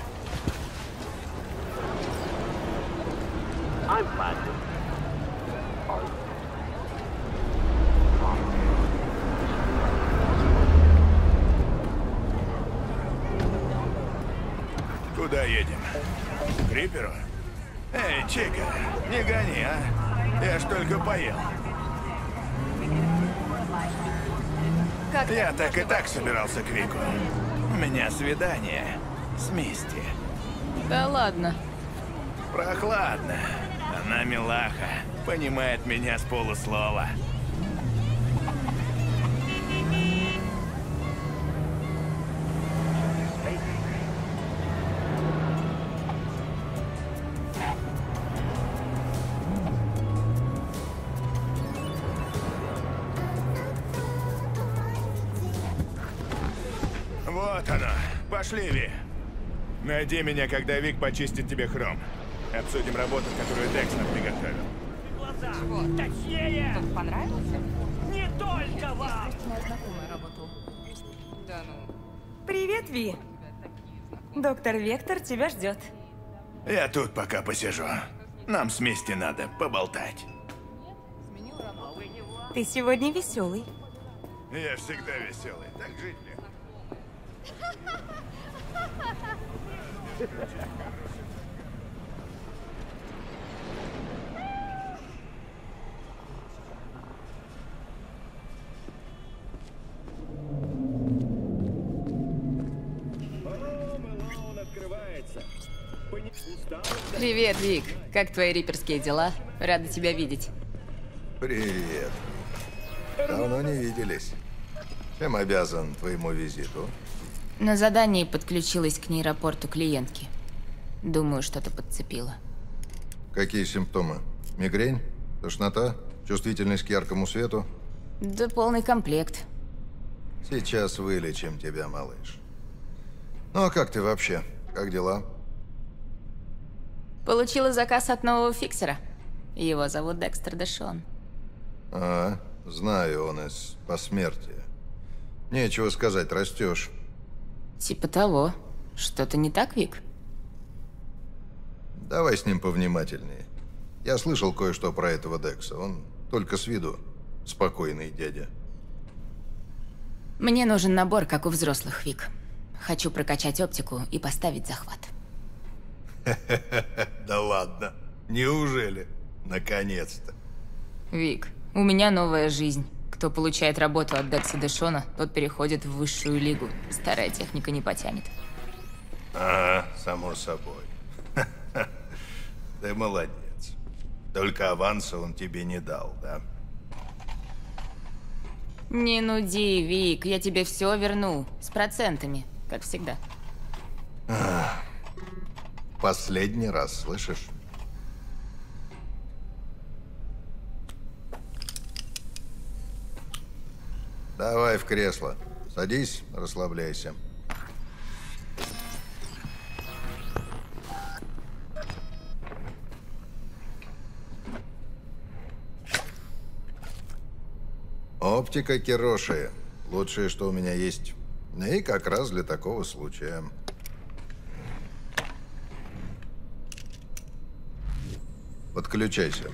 Куда едем? К Риперу? Эй, Чика, не гони, а? Я ж только поел. Я так и так собирался к Вику. У меня свидание с Мисти. Да ладно. Прохладно. Она милаха. Понимает меня с полуслова. Вот оно. Пошли, Ви. Найди меня, когда Вик почистит тебе хром. Обсудим работу, которую Декс нам приготовил. Чего? Точнее! Кто-то понравился? Не только вам! Моя знакомая работала. Да ну. Привет, Ви. Доктор Вектор тебя ждет. Я тут пока посижу. Нам с Мисти надо поболтать. Ты сегодня веселый. Я всегда веселый. Так жить мне. Привет, Вик. Как твои риперские дела? Рада тебя видеть. Привет. Давно не виделись. Чем обязан твоему визиту? На задании подключилась к нейропорту клиентки. Думаю, что-то подцепила. Какие симптомы? Мигрень? Тошнота? Чувствительность к яркому свету? Да полный комплект. Сейчас вылечим тебя, малыш. Ну а как ты вообще? Как дела? Получила заказ от нового фиксера. Его зовут Декстер Дэшон. А, знаю, он из посмертия. Нечего сказать, растешь. Типа того. Что-то не так, Вик? Давай с ним повнимательнее. Я слышал кое-что про этого Декса. Он только с виду спокойный дядя. Мне нужен набор, как у взрослых, Вик. Хочу прокачать оптику и поставить захват. Да ладно. Неужели? Наконец-то. Вик, у меня новая жизнь. Кто получает работу от Декса Дэшона, тот переходит в высшую лигу. Старая техника не потянет. Ага, само собой. Ты молодец. Только аванса он тебе не дал, да? Не нуди, Вик, я тебе все верну. С процентами, как всегда. Последний раз, слышишь? Давай в кресло. Садись, расслабляйся. Оптика Кироши. Лучшее, что у меня есть. И как раз для такого случая. Подключайся.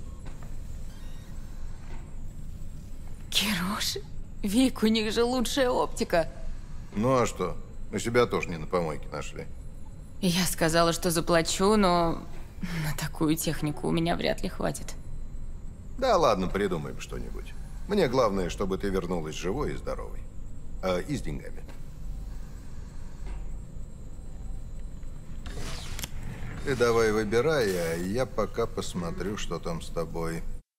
Кироши? Вик, у них же лучшая оптика. Ну а что? Мы себя тоже не на помойке нашли. Я сказала, что заплачу, но на такую технику у меня вряд ли хватит. Да ладно, придумаем что-нибудь. Мне главное, чтобы ты вернулась живой и здоровой. И с деньгами. Ты давай выбирай, а я пока посмотрю, что там с тобой.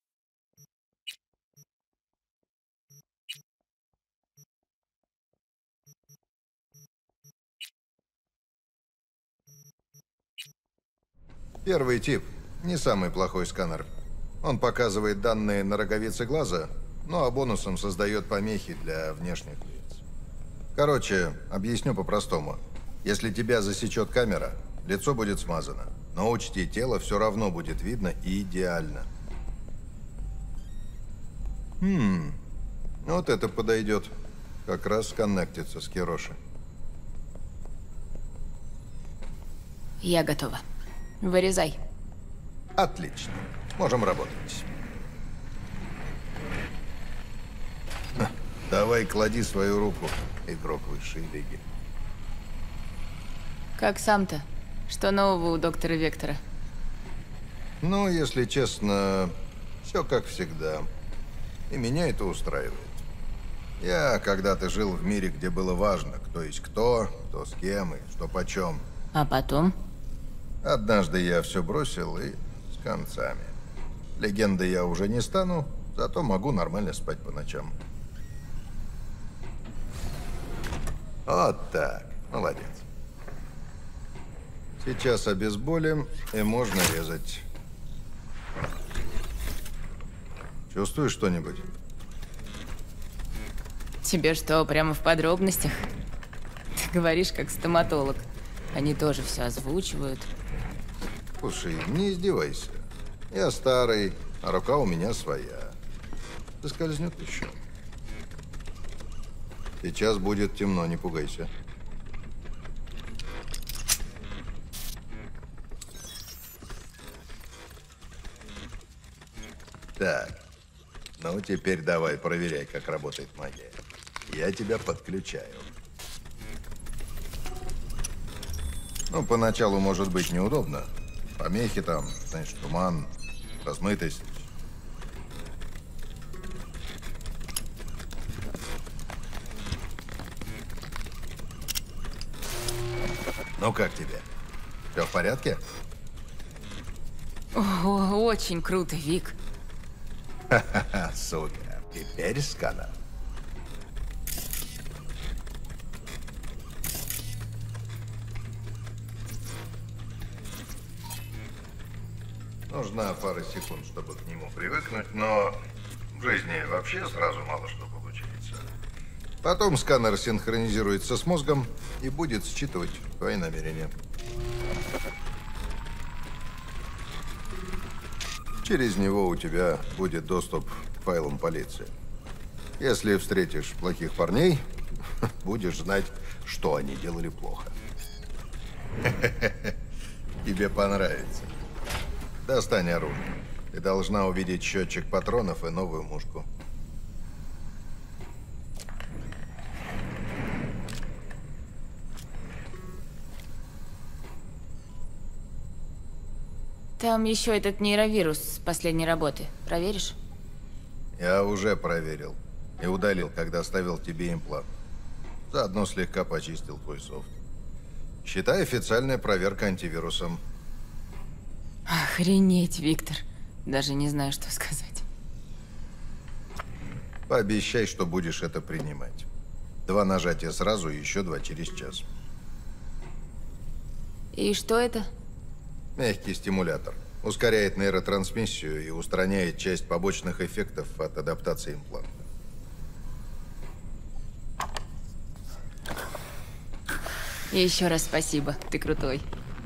Первый тип. Не самый плохой сканер. Он показывает данные на роговице глаза, ну а бонусом создает помехи для внешних лиц. Короче, объясню по-простому. Если тебя засечет камера, лицо будет смазано. Но учти, тело все равно будет видно и идеально. Вот это подойдет. Как раз коннектится с Кироши. Я готова. Вырезай. Отлично. Можем работать. Давай, клади свою руку, игрок высшей лиги. Как сам-то? Что нового у доктора Ну, если честно, все как всегда. И меня это устраивает. Я когда-то жил в мире, где было важно, кто есть кто с кем и что почем. А потом? Однажды я все бросил и с концами. Легендой я уже не стану, зато могу нормально спать по ночам. Вот так. Молодец. Сейчас обезболим, и можно резать. Чувствуешь что-нибудь? Тебе что, прямо в подробностях? Ты говоришь как стоматолог. Они тоже все озвучивают. Слушай, не издевайся. Я старый, а рука у меня своя. Соскользнет еще. Сейчас будет темно, не пугайся. Так, ну теперь давай проверяй, как работает магия. Я тебя подключаю. Ну, поначалу может быть неудобно. Помехи там, знаешь, туман, размытость. Ну как тебе? Все в порядке? О, очень круто, Вик. Ха-ха-ха, супер. Теперь сканер. Нужна пара секунд, чтобы к нему привыкнуть, но в жизни вообще сразу мало что получается. Потом сканер синхронизируется с мозгом и будет считывать твои намерения. Через него у тебя будет доступ к файлам полиции. Если встретишь плохих парней, будешь знать, что они делали плохо. Тебе понравится. Достань оружие. Ты должна увидеть счетчик патронов и новую мушку. Там еще этот нейровирус с последней работы. Проверишь? Я уже проверил. И удалил, когда ставил тебе имплант. Заодно слегка почистил твой софт. Считай, официальная проверка антивирусом. Охренеть, Виктор. Даже не знаю, что сказать. Пообещай, что будешь это принимать. 2 нажатия сразу и еще 2 через час. И что это? Мягкий стимулятор. Ускоряет нейротрансмиссию и устраняет часть побочных эффектов от адаптации импланта. И еще раз спасибо. Ты крутой.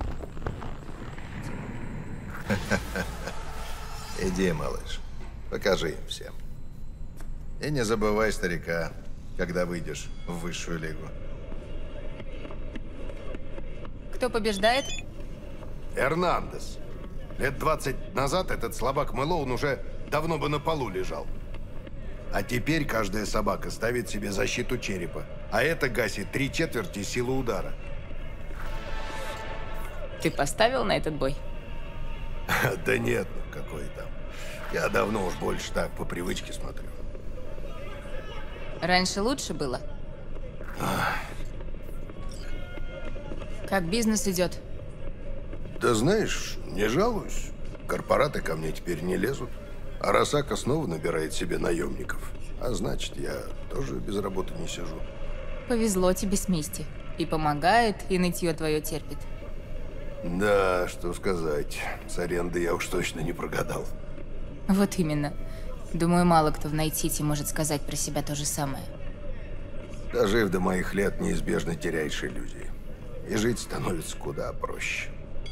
Иди, малыш. Покажи им всем. И не забывай старика, когда выйдешь в высшую лигу. Кто побеждает? Эрнандес. Лет 20 назад этот слабак Мэлоун уже давно бы на полу лежал. А теперь каждая собака ставит себе защиту черепа. А это гасит 3/4 силы удара. Ты поставил на этот бой? Да нет, ну какой там. Я давно уж больше так по привычке смотрю. Раньше лучше было? Как бизнес идет? Да знаешь, не жалуюсь. Корпораты ко мне теперь не лезут. Арасака снова набирает себе наемников. А значит, я тоже без работы не сижу. Повезло тебе с Мисти. И помогает, и нытье твое терпит. Да, что сказать. С арендой я уж точно не прогадал. Вот именно. Думаю, мало кто в Найт-Сити может сказать про себя то же самое. Дожив до моих лет, неизбежно теряешь иллюзии. И жить становится куда проще.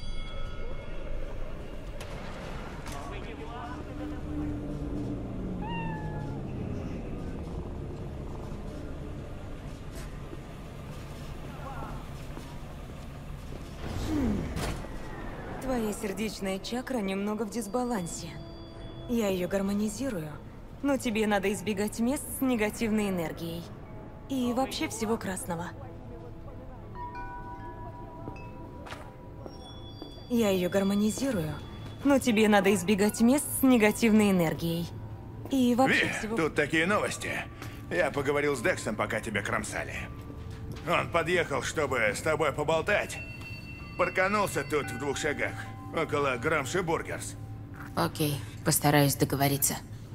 Твоя сердечная чакра немного в дисбалансе. Я ее гармонизирую, но тебе надо избегать мест с негативной энергией. И вообще всего красного. Я ее гармонизирую, но тебе надо избегать мест с негативной энергией. И вообще Ви, всего... тут такие новости. Я поговорил с Дексом, пока тебя кромсали. Он подъехал, чтобы с тобой поболтать. Парканулся тут в 2 шагах, около Грамши Бургерс. Окей, постараюсь договориться.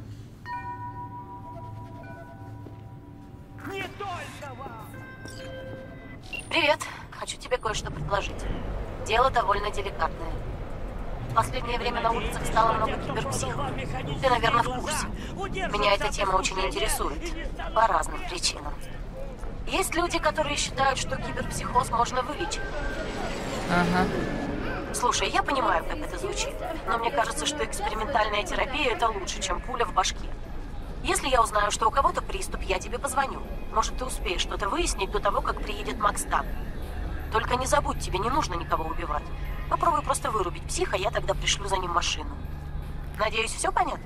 Привет. Хочу тебе кое-что предложить. Дело довольно деликатное. В последнее время на улицах стало много киберпсихов. Ты, наверное, в курсе. Меня эта тема очень интересует. По разным причинам. Есть люди, которые считают, что киберпсихоз можно вылечить. Ага. Слушай, я понимаю, как это звучит, но мне кажется, что экспериментальная терапия — это лучше, чем пуля в башке. Если я узнаю, что у кого-то приступ, я тебе позвоню. Может, ты успеешь что-то выяснить до того, как приедет Макс Тан. Только не забудь, тебе не нужно никого убивать. Попробуй просто вырубить психа, я тогда пришлю за ним машину. Надеюсь, все понятно?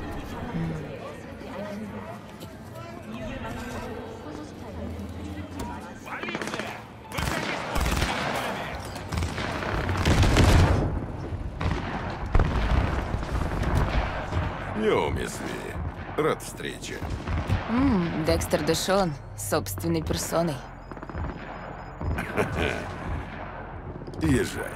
Йоу, мисс Ви. Рад встрече. Декстер Дэшон собственной персоной. Езжай.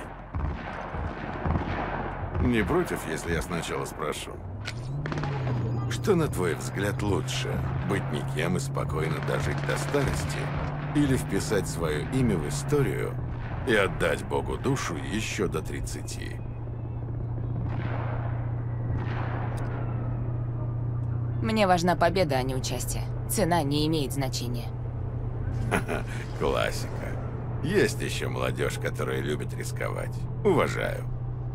Не против, если я сначала спрошу? Что, на твой взгляд, лучше? Быть никем и спокойно дожить до старости? Или вписать свое имя в историю и отдать Богу душу еще до 30? Мне важна победа, а не участие. Цена не имеет значения. Классика. Есть еще молодежь, которая любит рисковать. Уважаю.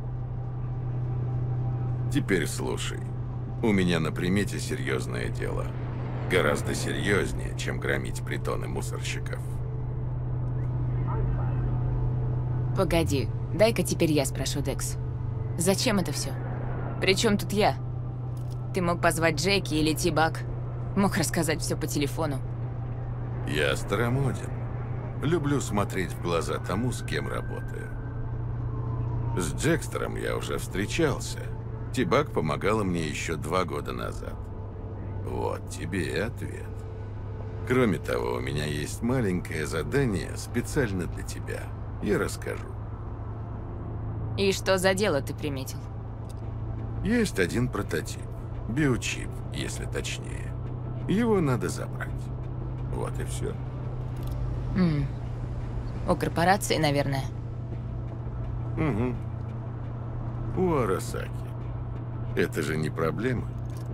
Теперь слушай. У меня на примете серьезное дело. Гораздо серьезнее, чем громить притоны мусорщиков. Погоди, дай-ка теперь я спрошу, Декс. Зачем это все? Причем тут я? Ты мог позвать Джеки или Ти-Баг. Мог рассказать все по телефону. Я старомоден. Люблю смотреть в глаза тому, с кем работаю. С Джекстером я уже встречался. Ти-Баг помогала мне еще 2 года назад. Вот тебе и ответ. Кроме того, у меня есть маленькое задание специально для тебя. Я расскажу. И что за дело ты приметил? Есть один прототип. Биочип, если точнее. Его надо забрать. Вот и все. У корпорации, наверное. Угу. У Арасаки. Это же не проблема.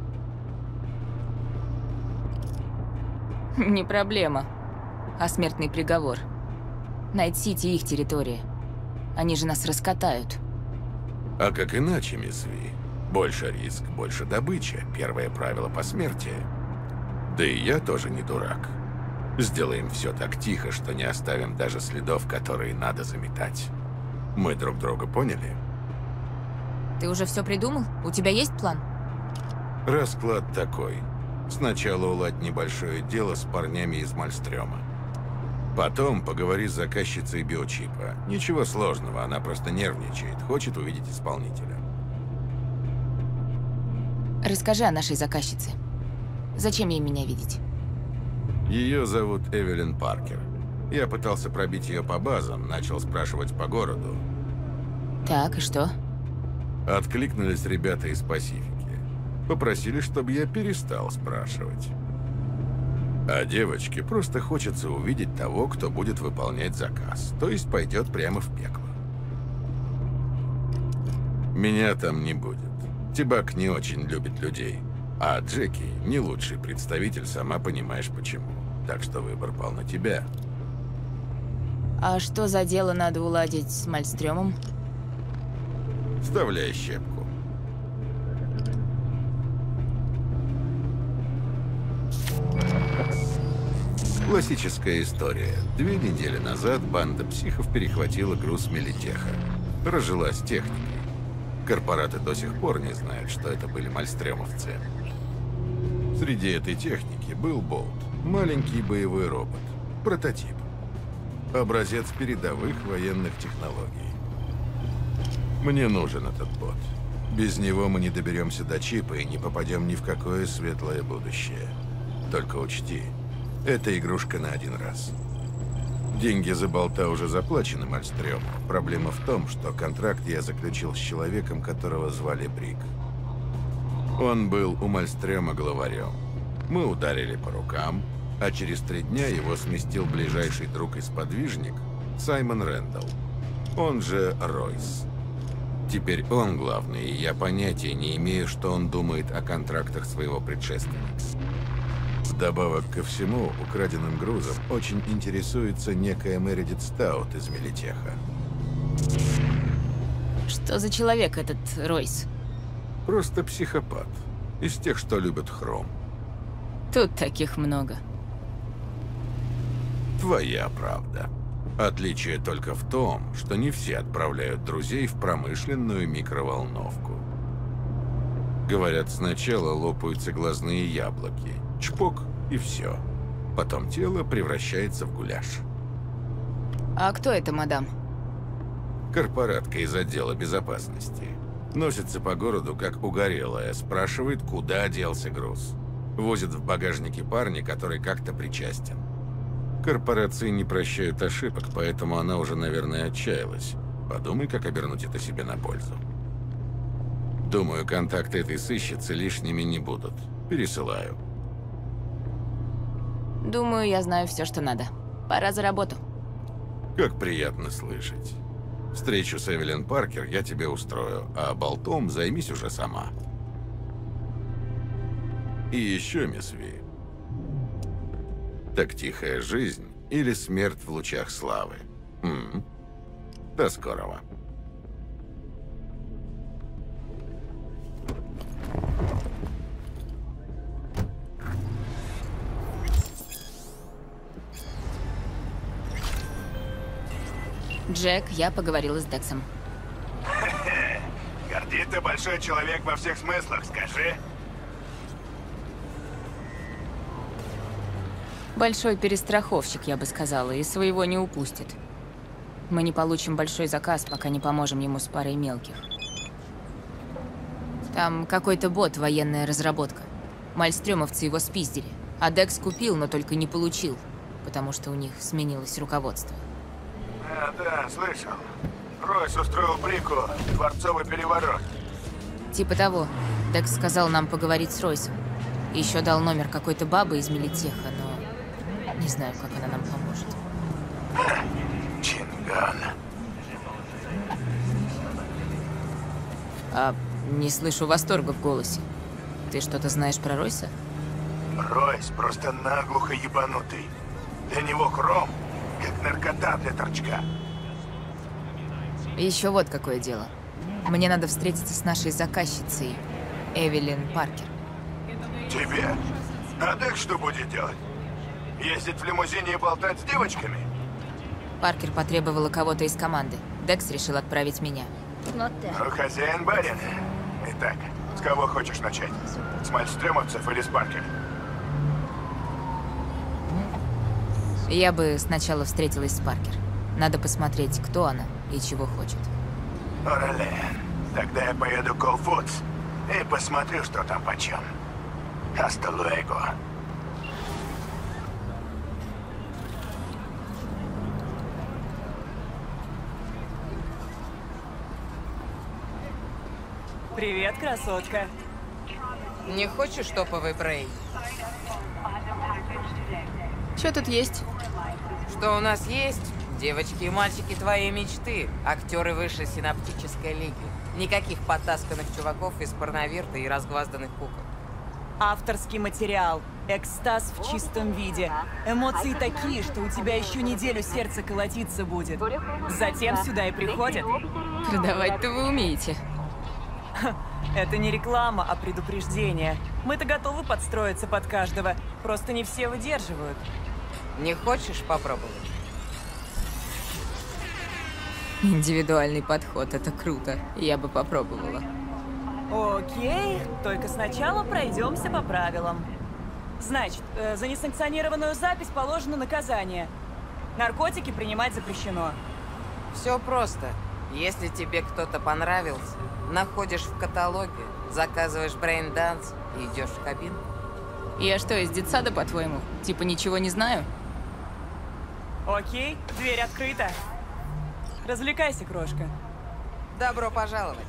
Не проблема, а смертный приговор. Найт-Сити их территория. Они же нас раскатают. А как иначе, мисс Ви? Больше риск, больше добыча. Первое правило посмертия. Да и я тоже не дурак. Сделаем все так тихо, что не оставим даже следов, которые надо заметать. Мы друг друга поняли? Ты уже все придумал? У тебя есть план? Расклад такой. Сначала уладь небольшое дело с парнями из Мальстрёма. Потом поговори с заказчицей биочипа. Ничего сложного, она просто нервничает, хочет увидеть исполнителя. Расскажи о нашей заказчице. Зачем ей меня видеть? Ее зовут Эвелин Паркер. Я пытался пробить ее по базам, начал спрашивать по городу. Так, и что? Откликнулись ребята из Пасифики. Попросили, чтобы я перестал спрашивать. А девочке просто хочется увидеть того, кто будет выполнять заказ. То есть пойдет прямо в пекло. Меня там не будет. Ти-Баг не очень любит людей. А Джеки не лучший представитель, сама понимаешь почему. Так что выбор пал на тебя. А что за дело надо уладить с Мальстрёмом? Вставляй щепку. Классическая история. 2 недели назад банда психов перехватила груз Мелитеха. Разжилась техникой. Корпораты до сих пор не знают, что это были мальстрёмовцы. Среди этой техники был Болт. Маленький боевой робот. Прототип. Образец передовых военных технологий. Мне нужен этот бот. Без него мы не доберемся до чипа и не попадем ни в какое светлое будущее. Только учти, это игрушка на один раз. Деньги за болта уже заплачены, Мальстрём. Проблема в том, что контракт я заключил с человеком, которого звали Брик. Он был у Мальстрёма главарем. Мы ударили по рукам, а через 3 дня его сместил ближайший друг и сподвижник Саймон Рэндалл, он же Ройс. Теперь он главный, и я понятия не имею, что он думает о контрактах своего предшественника. Вдобавок ко всему, украденным грузом очень интересуется некая Мередит Стаут из Милитеха. Что за человек этот Ройс? Просто психопат. Из тех, что любят хром. Тут таких много. Твоя правда. Отличие только в том, что не все отправляют друзей в промышленную микроволновку. Говорят, сначала лопаются глазные яблоки. Чпок и все. Потом тело превращается в гуляш. А кто это, мадам? Корпоратка из отдела безопасности. Носится по городу, как угорелая, спрашивает, куда делся груз. Возит в багажнике парня, который как-то причастен. Корпорации не прощают ошибок, поэтому она уже, наверное, отчаялась. Подумай, как обернуть это себе на пользу. Думаю, контакты этой сыщицы лишними не будут. Пересылаю. Думаю, я знаю все, что надо. Пора за работу. Как приятно слышать. Встречу с Эвелин Паркер я тебе устрою, а болтом займись уже сама. И еще, мисс Ви. Так тихая жизнь или смерть в лучах славы? До скорого. Джек, я поговорила с Дексом. Гордит ты большой человек во всех смыслах, скажи. Большой перестраховщик, я бы сказала, и своего не упустит. Мы не получим большой заказ, пока не поможем ему с парой мелких. Там какой-то бот, военная разработка. Мальстрёмовцы его спиздили. А Декс купил, но только не получил, потому что у них сменилось руководство. Да, слышал. Ройс устроил Брику дворцовый переворот. Типа того. Декс сказал нам поговорить с Ройсом. Еще дал номер какой-то бабы из Милитеха, но не знаю, как она нам поможет. Чинган. А не слышу восторга в голосе. Ты что-то знаешь про Ройса? Ройс просто наглухо ебанутый. Для него хром как наркота для торчка. Еще вот какое дело. Мне надо встретиться с нашей заказчицей, Эвелин Паркер. Тебе? А Декс что будет делать? Ездить в лимузине и болтать с девочками? Паркер потребовала кого-то из команды. Декс решил отправить меня. Ну, хозяин барин. Итак, с кого хочешь начать? С Мальстрёмовцев или с Паркер? Я бы сначала встретилась с Паркер. Надо посмотреть, кто она и чего хочет. Орале, тогда я поеду к All Foods и посмотрю, что там почем. Hasta luego. Привет, красотка. Не хочешь топовый брей? Что тут есть? Что у нас есть? Девочки и мальчики твоей мечты. Актеры высшей синаптической лиги. Никаких потасканных чуваков из порновирта и разгвазданных кукол. Авторский материал. Экстаз в чистом виде. Эмоции такие, что у тебя еще неделю сердце колотиться будет. Затем сюда и приходят. Продавать-то вы умеете. Это не реклама, а предупреждение. Мы-то готовы подстроиться под каждого. Просто не все выдерживают. Не хочешь попробовать? Индивидуальный подход, это круто. Я бы попробовала. Окей, только сначала пройдемся по правилам. Значит, за несанкционированную запись положено наказание. Наркотики принимать запрещено. Все просто. Если тебе кто-то понравился, находишь в каталоге, заказываешь брейн-данс и идешь в кабину. Я что, из детсада, по-твоему? Типа ничего не знаю? Окей, дверь открыта. Развлекайся, крошка. Добро пожаловать.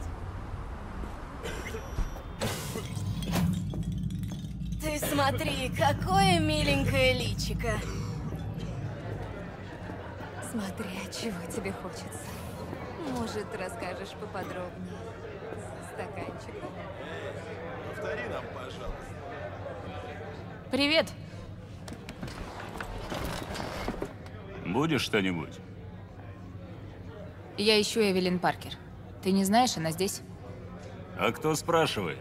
Ты смотри, какое миленькое личико. Смотри, а чего тебе хочется? Может, расскажешь поподробнее? Стаканчик. Повтори нам, пожалуйста. Привет. Будешь что-нибудь? Я ищу Эвелин Паркер. Ты не знаешь, она здесь? А кто спрашивает?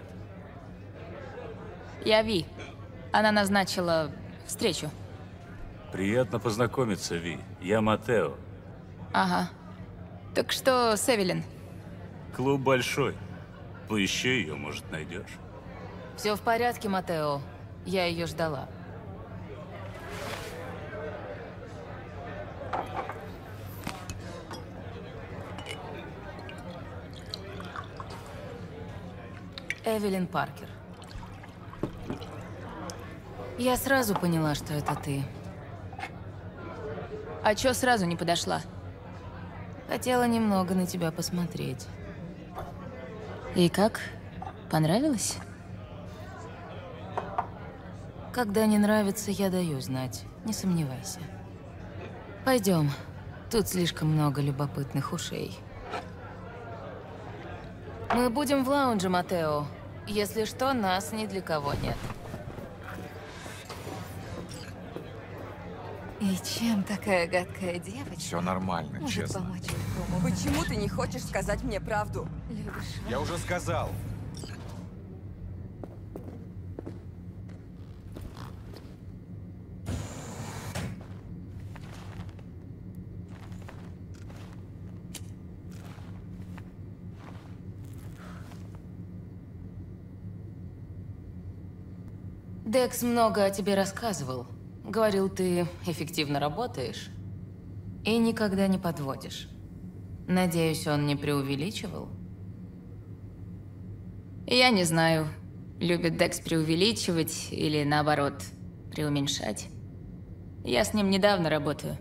Я Ви. Она назначила встречу. Приятно познакомиться, Ви. Я Матео. Ага. Так что с Эвелин? Клуб большой. Поищи ее, может, найдешь. Все в порядке, Матео. Я ее ждала. Эвелин Паркер. Я сразу поняла, что это ты. А чё сразу не подошла? Хотела немного на тебя посмотреть. И как? Понравилось? Когда не нравится, я даю знать. Не сомневайся. Пойдем. Тут слишком много любопытных ушей. Мы будем в лаунже, Матео. Если что, нас ни для кого нет. И чем такая гадкая девочка? Все нормально, может честно. помочь такому? Почему ты не хочешь сказать мне правду? Любишь? Я уже сказал. Декс много о тебе рассказывал. Говорил, ты эффективно работаешь и никогда не подводишь. Надеюсь, он не преувеличивал? Я не знаю, любит Декс преувеличивать или, наоборот, преуменьшать. Я с ним недавно работаю.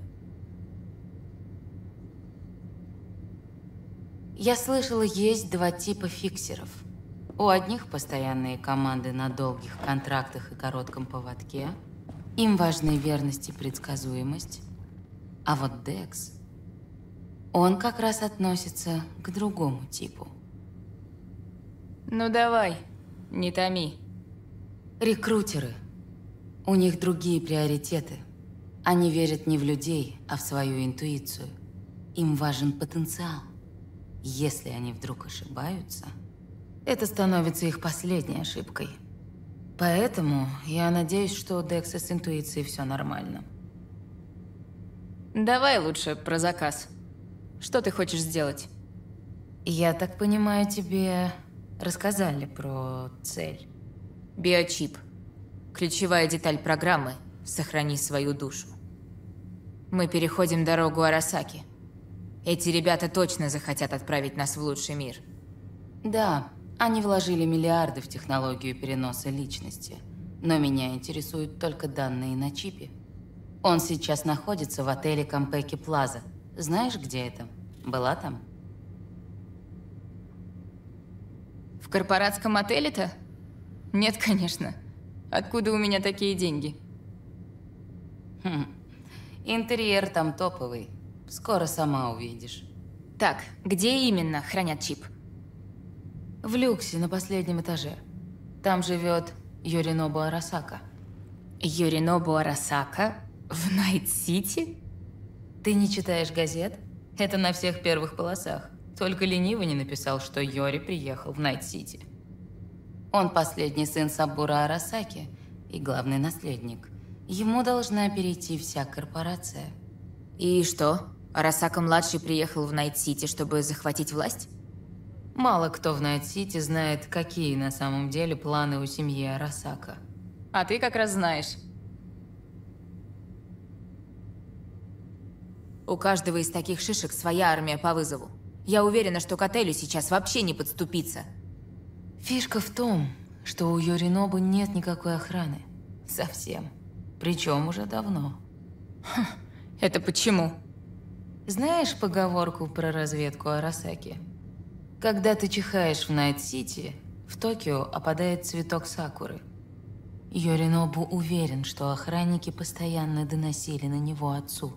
Я слышала, есть два типа фиксеров. У одних постоянные команды на долгих контрактах и коротком поводке. Им важны верность и предсказуемость. А вот Декс, он как раз относится к другому типу. Ну давай, не томи. Рекрутеры. У них другие приоритеты. Они верят не в людей, а в свою интуицию. Им важен потенциал. Если они вдруг ошибаются, это становится их последней ошибкой. Поэтому я надеюсь, что у Декса с интуицией все нормально. Давай лучше про заказ. Что ты хочешь сделать? Я так понимаю, тебе рассказали про цель. Биочип. Ключевая деталь программы «Сохрани свою душу». Мы переходим дорогу Арасаки. Эти ребята точно захотят отправить нас в лучший мир. Да, они вложили миллиарды в технологию переноса личности. Но меня интересуют только данные на чипе. Он сейчас находится в отеле Кампеки Плаза. Знаешь, где это? Была там? В корпоратском отеле-то? Нет, конечно. Откуда у меня такие деньги? Интерьер там топовый. Скоро сама увидишь. Так, где именно хранят чип? В люксе на последнем этаже. Там живет Йоринобу Арасака. Йоринобу Арасака? В Найт-Сити? Ты не читаешь газет? Это на всех первых полосах. Только ленивый не написал, что Йори приехал в Найт-Сити. Он последний сын Сабура Арасаки и главный наследник. Ему должна перейти вся корпорация. И что? Арасака-младший приехал в Найт-Сити, чтобы захватить власть? Мало кто в Найт-Сити знает, какие на самом деле планы у семьи Арасака. А ты как раз знаешь. У каждого из таких шишек своя армия по вызову. Я уверена, что к отелю сейчас вообще не подступиться. Фишка в том, что у Yorinobu нет никакой охраны. Совсем. Причем уже давно. Это почему? Знаешь поговорку про разведку Арасаки? Когда ты чихаешь в Найт-Сити, в Токио опадает цветок сакуры. Yorinobu уверен, что охранники постоянно доносили на него отцу.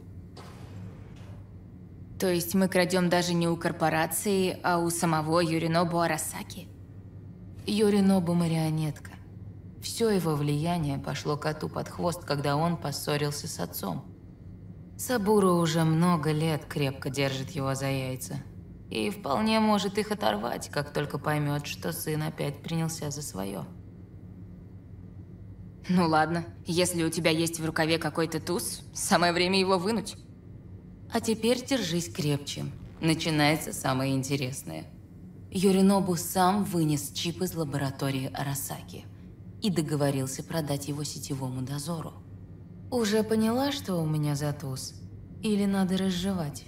То есть мы крадем даже не у корпорации, а у самого Yorinobu Арасаки? Yorinobu марионетка. Все его влияние пошло коту под хвост, когда он поссорился с отцом. Сабуру уже много лет крепко держит его за яйца. И вполне может их оторвать, как только поймет, что сын опять принялся за свое. Ну ладно, если у тебя есть в рукаве какой-то туз, самое время его вынуть. А теперь держись крепче. Начинается самое интересное. Yorinobu сам вынес чип из лаборатории Арасаки и договорился продать его сетевому дозору. Уже поняла, что у меня за туз? Или надо разжевать?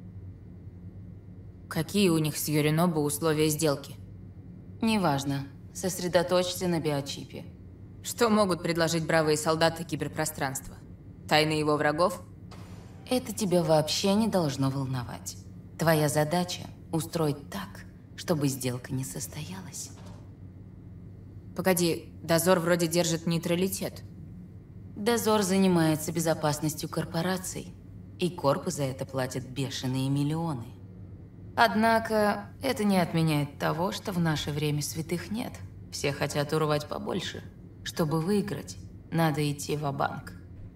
Какие у них с Yorinobu условия сделки? Неважно. Сосредоточься на биочипе. Что могут предложить бравые солдаты киберпространства? Тайны его врагов? Это тебя вообще не должно волновать. Твоя задача – устроить так, чтобы сделка не состоялась. Погоди, дозор вроде держит нейтралитет. Дозор занимается безопасностью корпораций, и корпы за это платят бешеные миллионы. Однако это не отменяет того, что в наше время святых нет. Все хотят урвать побольше. Чтобы выиграть, надо идти ва-банк.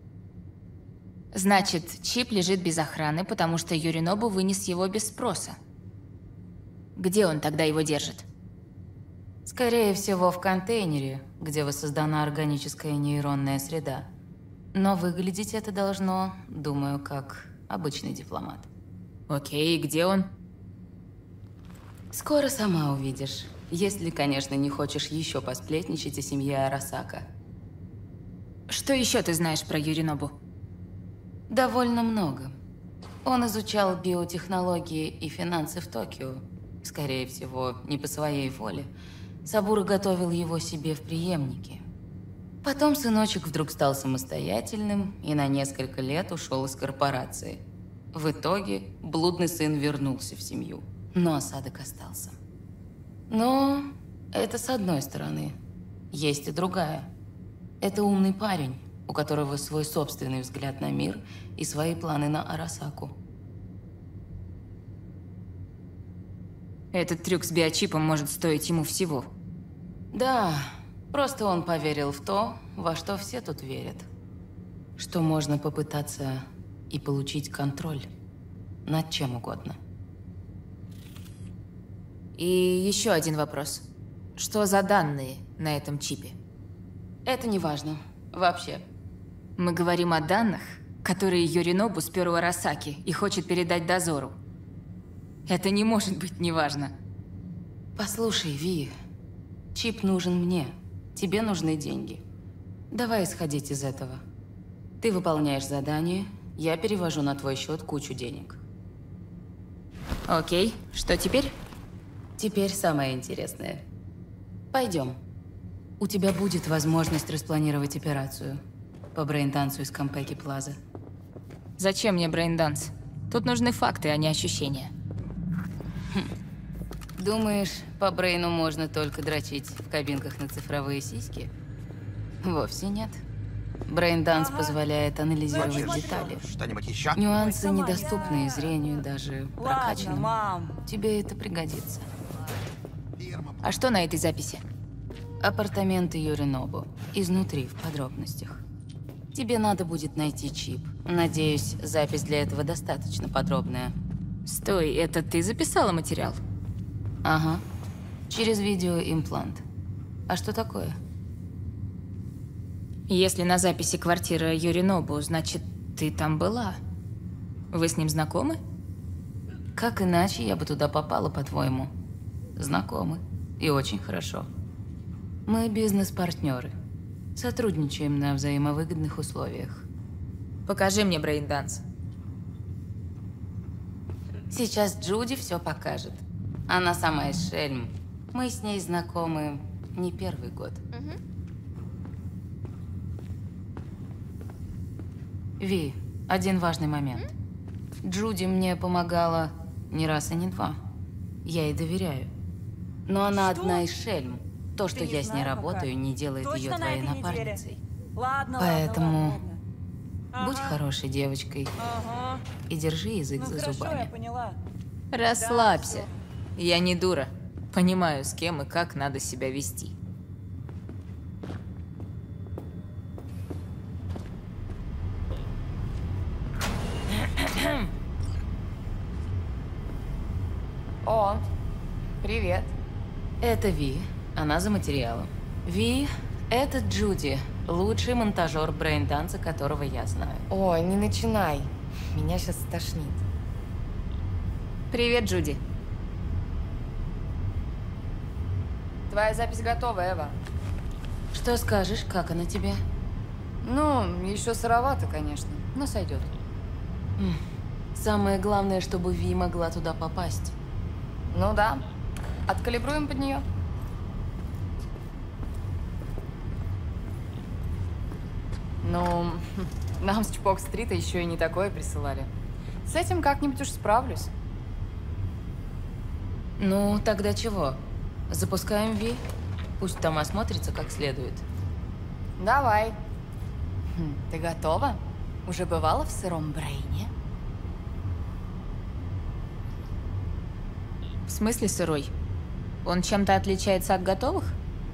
Значит, чип лежит без охраны, потому что Yorinobu вынес его без спроса. Где он тогда его держит? Скорее всего, в контейнере, где воссоздана органическая нейронная среда. Но выглядеть это должно, думаю, как обычный дипломат. Окей, где он? Скоро сама увидишь. Если, конечно, не хочешь еще посплетничать о семье Арасака. Что еще ты знаешь про Yorinobu? Довольно много. Он изучал биотехнологии и финансы в Токио. Скорее всего, не по своей воле. Сабура готовил его себе в преемнике. Потом сыночек вдруг стал самостоятельным и на несколько лет ушел из корпорации. В итоге блудный сын вернулся в семью, но осадок остался. Но это с одной стороны. Есть и другая. Это умный парень, у которого свой собственный взгляд на мир и свои планы на Арасаку. Этот трюк с биочипом может стоить ему всего. Да, просто он поверил в то, во что все тут верят. Что можно попытаться и получить контроль над чем угодно. И еще один вопрос. Что за данные на этом чипе? Это не важно. Вообще. Мы говорим о данных, которые Yorinobu спер у Арасаки и хочет передать дозору. Это не может быть неважно. Послушай, Ви, чип нужен мне. Тебе нужны деньги. Давай исходить из этого. Ты выполняешь задание, я перевожу на твой счет кучу денег. Окей, что теперь? Теперь самое интересное. Пойдем. У тебя будет возможность распланировать операцию по брейндансу из Кампеки Плаза. Зачем мне брейнданс? Тут нужны факты, а не ощущения. Думаешь, по брейну можно только дрочить в кабинках на цифровые сиськи? Вовсе нет. Брейнданс позволяет анализировать детали. Что-нибудь еще? Нюансы, недоступные зрению даже прокачанным. Тебе это пригодится. А что на этой записи? Апартаменты Yorinobu. Изнутри, в подробностях. Тебе надо будет найти чип. Надеюсь, запись для этого достаточно подробная. Стой, это ты записала материал? Ага. Через видеоимплант. А что такое? Если на записи квартира Yorinobu, значит, ты там была. Вы с ним знакомы? Как иначе я бы туда попала, по-твоему? Знакомы. И очень хорошо. Мы бизнес-партнеры. Сотрудничаем на взаимовыгодных условиях. Покажи мне брейнданс. Сейчас Джуди все покажет. Она самая шельм. Мы с ней знакомы не первый год. Ви, один важный момент. Джуди мне помогала не раз и не два. Я ей доверяю. Но она одна из шельм. То, что я с ней работаю, не делает ее твоей напарницей. Поэтому будь хорошей девочкой и держи язык за зубами. Расслабься. Я не дура. Понимаю, с кем и как надо себя вести. О, привет. Это Ви. Она за материалом. Ви, это Джуди. Лучший монтажер брейн-данса, которого я знаю. Ой, не начинай. Меня сейчас стошнит. Привет, Джуди. Твоя запись готова, Эва. Что скажешь, как она тебе? Ну, еще сыровато, конечно, но сойдет. Самое главное, чтобы Ви могла туда попасть. Ну да. Откалибруем под нее. Ну, нам с Чпок-стрита еще и не такое присылали. С этим как-нибудь уж справлюсь. Ну, тогда чего? Запускаем Ви? Пусть там осмотрится как следует. Давай. Ты готова? Уже бывала в сыром брейне? В смысле сырой? Он чем-то отличается от готовых?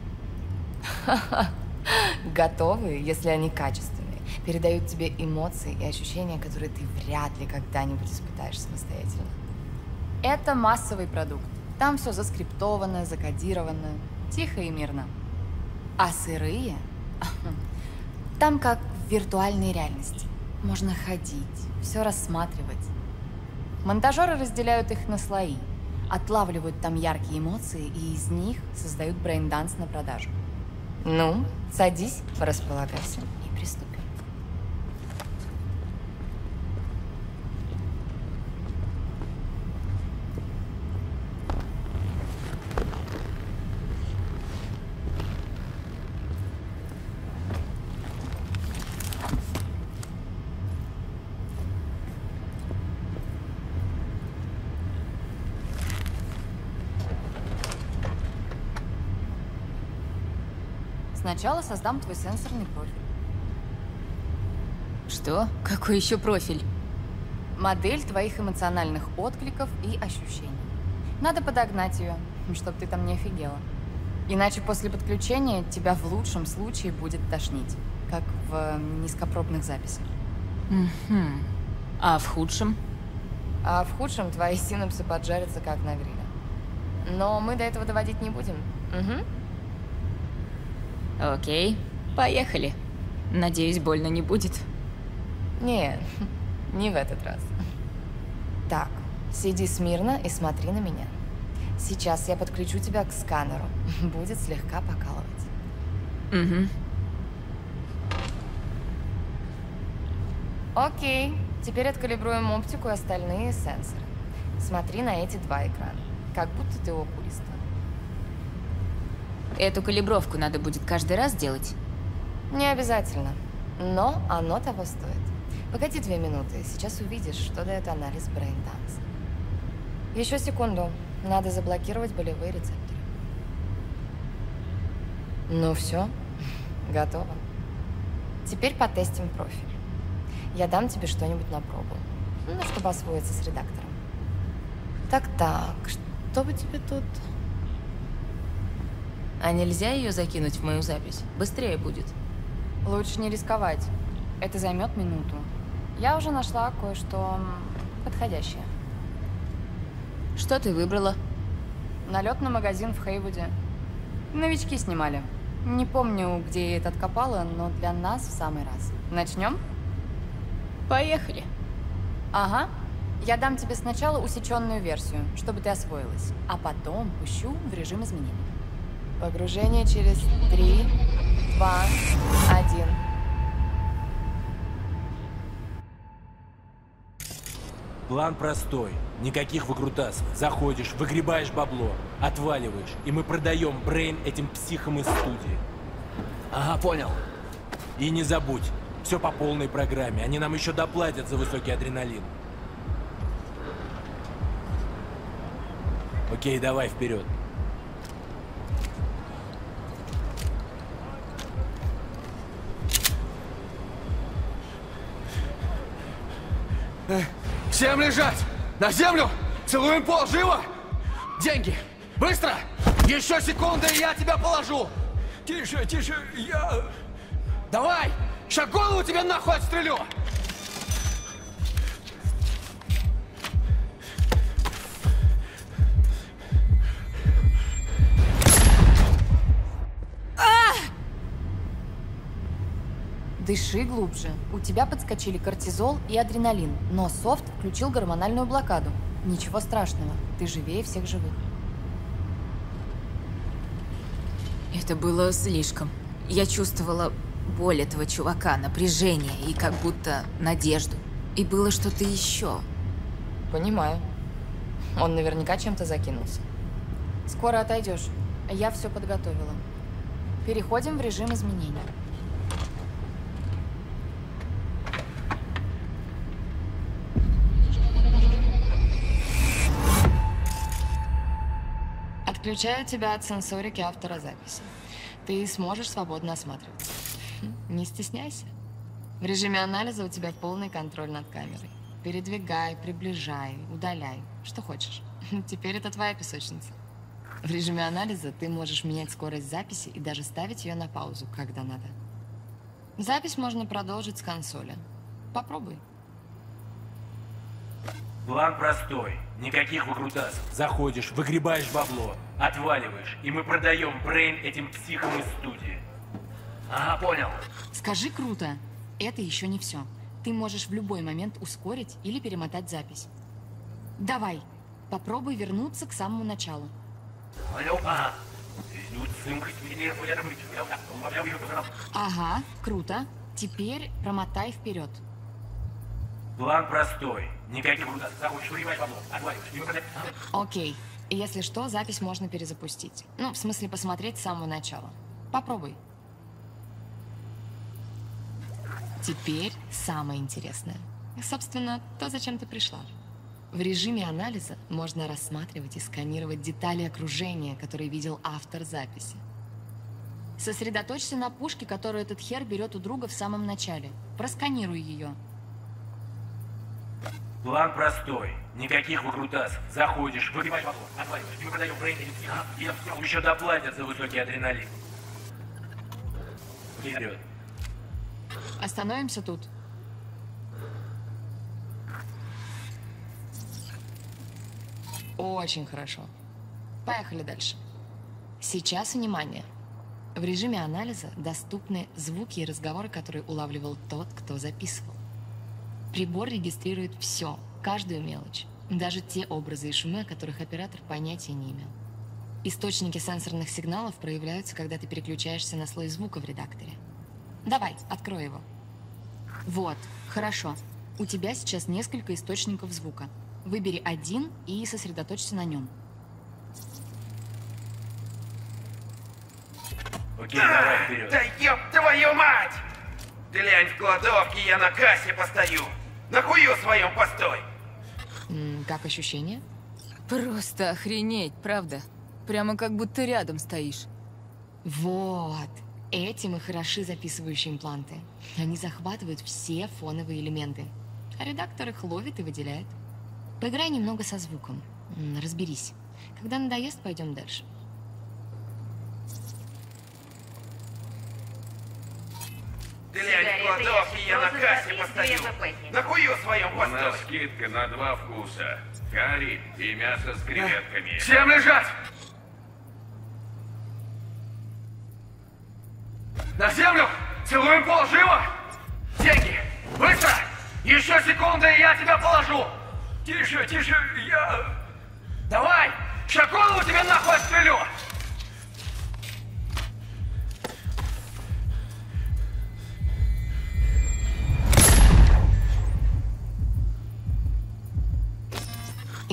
Готовые, если они качественные, передают тебе эмоции и ощущения, которые ты вряд ли когда-нибудь испытаешь самостоятельно. Это массовый продукт. Там все заскриптовано, закодировано, тихо и мирно. А сырые? Там как в виртуальной реальности. Можно ходить, все рассматривать. Монтажеры разделяют их на слои, отлавливают там яркие эмоции и из них создают брейн-данс на продажу. Ну, садись, располагайся и приступим. Сначала создам твой сенсорный профиль. Что? Какой еще профиль? Модель твоих эмоциональных откликов и ощущений. Надо подогнать ее, чтобы ты там не офигела. Иначе после подключения тебя в лучшем случае будет тошнить, как в низкопробных записях. А в худшем? А в худшем твои синапсы поджарятся, как на гриле. Но мы до этого доводить не будем. Окей, поехали. Надеюсь, больно не будет. Не, не в этот раз. Так, сиди смирно и смотри на меня. Сейчас я подключу тебя к сканеру. Будет слегка покалывать. Окей, теперь откалибруем оптику и остальные сенсоры. Смотри на эти два экрана, как будто ты окулиста. Эту калибровку надо будет каждый раз делать? Не обязательно, но оно того стоит. Погоди 2 минуты, сейчас увидишь, что дает анализ брейн-данса. Еще секунду, надо заблокировать болевые рецепторы. Ну все, готово. Теперь потестим профиль. Я дам тебе что-нибудь на пробу, ну, чтобы освоиться с редактором. Так, что бы тебе тут... А нельзя ее закинуть в мою запись? Быстрее будет. Лучше не рисковать. Это займет минуту. Я уже нашла кое-что подходящее. Что ты выбрала? Налет на магазин в Хейвуде. Новички снимали. Не помню, где я это откопала, но для нас в самый раз. Начнем? Поехали. Ага. Я дам тебе сначала усеченную версию, чтобы ты освоилась, а потом пущу в режим изменений. Погружение через 3, 2, 1. План простой. Никаких выкрутасов. Заходишь, выгребаешь бабло, отваливаешь, и мы продаем Брейн этим психам из студии. Ага, понял. И не забудь, все по полной программе. Они нам еще доплатят за высокий адреналин. Окей, давай вперед. Всем лежать! На землю! Целуем пол, живо! Деньги! Быстро! Еще секунды, и я тебя положу! Тише, тише, я... Давай! Ща голову тебе нахуй отстрелю! Дыши глубже. У тебя подскочили кортизол и адреналин, но софт включил гормональную блокаду. Ничего страшного, ты живее всех живых. Это было слишком. Я чувствовала боль этого чувака, напряжение и как будто надежду. И было что-то еще. Понимаю. Он наверняка чем-то закинулся. Скоро отойдешь. Я все подготовила. Переходим в режим изменения. Отключаю тебя от сенсорики автора записи. Ты сможешь свободно осматриваться. Не стесняйся. В режиме анализа у тебя полный контроль над камерой. Передвигай, приближай, удаляй. Что хочешь. Теперь это твоя песочница. В режиме анализа ты можешь менять скорость записи и даже ставить ее на паузу, когда надо. Запись можно продолжить с консоли. Попробуй. План простой. Никаких выкрутасов. Заходишь, выгребаешь бабло, отваливаешь, и мы продаем Брейн этим психам из студии. Ага, понял. Скажи круто. Это еще не все. Ты можешь в любой момент ускорить или перемотать запись. Давай, попробуй вернуться к самому началу. Ага, круто. Теперь промотай вперед. План простой. Никаких выкрутасов. Заходишь, выгребаешь бабло, отваливаешь, и мы продаем... Окей. Если что, запись можно перезапустить. Ну, в смысле, посмотреть с самого начала. Попробуй. Теперь самое интересное. Собственно, то, зачем ты пришла. В режиме анализа можно рассматривать и сканировать детали окружения, которые видел автор записи. Сосредоточься на пушке, которую этот хер берет у друга в самом начале. Просканируй ее. План простой. Никаких выкрутасов. Заходишь, выгребаешь бабло, отваливаешь, и мы продаем Брейн этим психам, и еще доплатят за высокий адреналин. Вперед. Остановимся тут. Очень хорошо. Поехали дальше. Сейчас внимание. В режиме анализа доступны звуки и разговоры, которые улавливал тот, кто записывал. Прибор регистрирует все, каждую мелочь, даже те образы и шумы, о которых оператор понятия не имел. Источники сенсорных сигналов проявляются, когда ты переключаешься на слой звука в редакторе. Давай, открой его. Вот, хорошо. У тебя сейчас несколько источников звука. Выбери один и сосредоточься на нем. Окей, давай вперед. Да ёб твою мать! Глянь в кладовке, я на кассе постою. На хую своем постой. Как ощущение? Просто охренеть, правда? Прямо как будто рядом стоишь. Вот. Этим и хороши записывающие импланты. Они захватывают все фоновые элементы. А редактор их ловит и выделяет. Поиграй немного со звуком. Разберись. Когда надоест, пойдем дальше. Глянь в кладовке, я на кассе постою. На хую своем У нас постой. скидка на 2 вкуса. Карри и мясо с креветками. Всем лежать! На землю! Целуем пол, живо! Деньги! Быстро! Еще секунды, и я тебя положу! Тише, тише, я... Давай! Ща голову тебе нахуй отстрелю!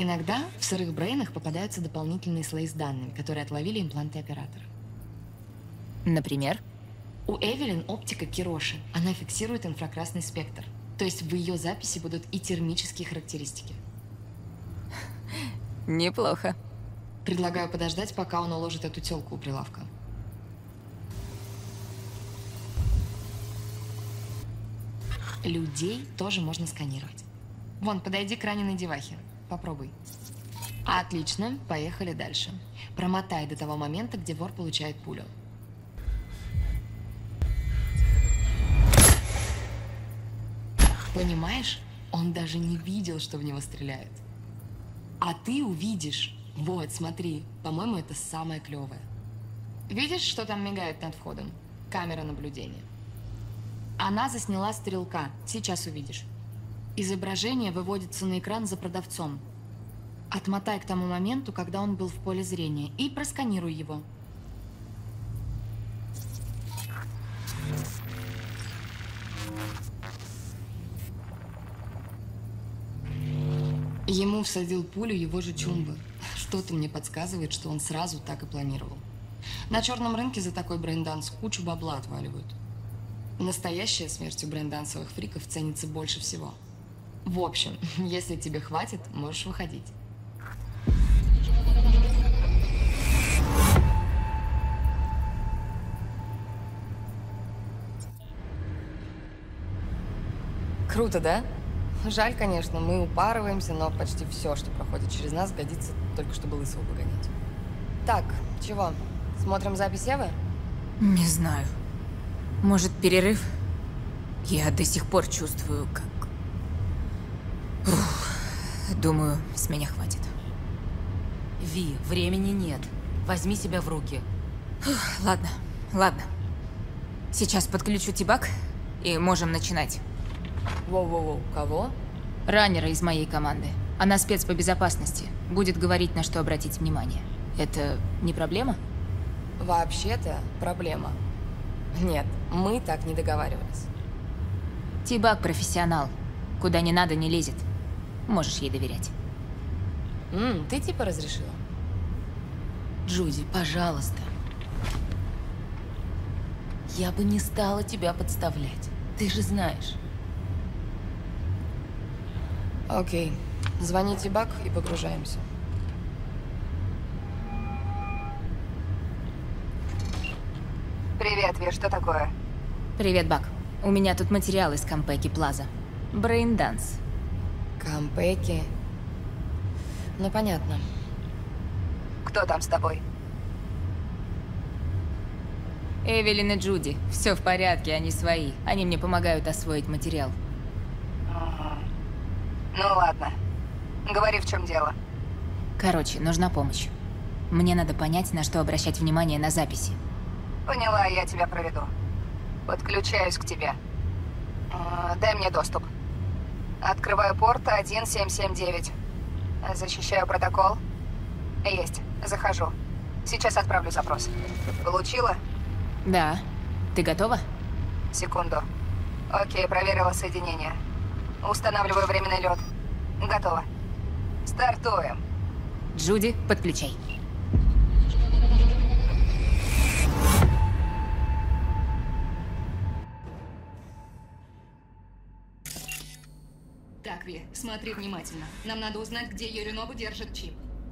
Иногда в сырых брейнах попадаются дополнительные слои с данными, которые отловили импланты оператора. Например? У Эвелин оптика Кироши. Она фиксирует инфракрасный спектр. То есть в ее записи будут и термические характеристики. Неплохо. Предлагаю подождать, пока он уложит эту тёлку у прилавка. Людей тоже можно сканировать. Вон, подойди к раненой девахе. Попробуй. Отлично, поехали дальше. Промотай до того момента, где вор получает пулю. Понимаешь? Он даже не видел, что в него стреляют. А ты увидишь. Вот, смотри. По-моему, это самое клевое. Видишь, что там мигает над входом? Камера наблюдения. Она засняла стрелка. Сейчас увидишь. Изображение выводится на экран за продавцом. Отмотай к тому моменту, когда он был в поле зрения, и просканируй его. Ему всадил пулю его же Чумба. Что-то мне подсказывает, что он сразу так и планировал. На черном рынке за такой брейнданс кучу бабла отваливают. Настоящая смерть у брейндансовых фриков ценится больше всего. В общем, если тебе хватит, можешь выходить. Круто, да? Жаль, конечно, мы упарываемся, но почти все, что проходит через нас, годится только чтобы лысого погонять. Так, чего? Смотрим запись Евы? Не знаю. Может, перерыв? Я до сих пор чувствую, как... Думаю, с меня хватит. Ви, времени нет. Возьми себя в руки. Ладно, ладно. Сейчас подключу Тибак, и можем начинать. Воу-воу-воу, кого? Раннера из моей команды. Она спец по безопасности. Будет говорить, на что обратить внимание. Это не проблема? Вообще-то проблема. Нет, мы так не договаривались. Тибак профессионал. Куда не надо, не лезет. Можешь ей доверять. Ты типа разрешила? Джуди, пожалуйста. Я бы не стала тебя подставлять. Ты же знаешь. Окей. Звоните Бак и погружаемся. Привет, Ви, что такое? Привет, Бак. У меня тут материал из Кампеки Плаза. Брейнданс. Кампеки? Ну, понятно. Кто там с тобой? Эвелин и Джуди. Все в порядке, они свои. Они мне помогают освоить материал. Ну ладно. Говори, в чем дело. Короче, нужна помощь. Мне надо понять, на что обращать внимание на записи. Поняла, я тебя проведу. Подключаюсь к тебе. Дай мне доступ. Открываю порт 1779. Защищаю протокол. Есть. Захожу. Сейчас отправлю запрос. Получила? Да. Ты готова? Секунду. Окей, проверила соединение. Устанавливаю временный лед. Готово. Стартуем. Джуди, подключай. Так, Ви, смотри внимательно. Нам надо узнать, где Юринобу держит чип.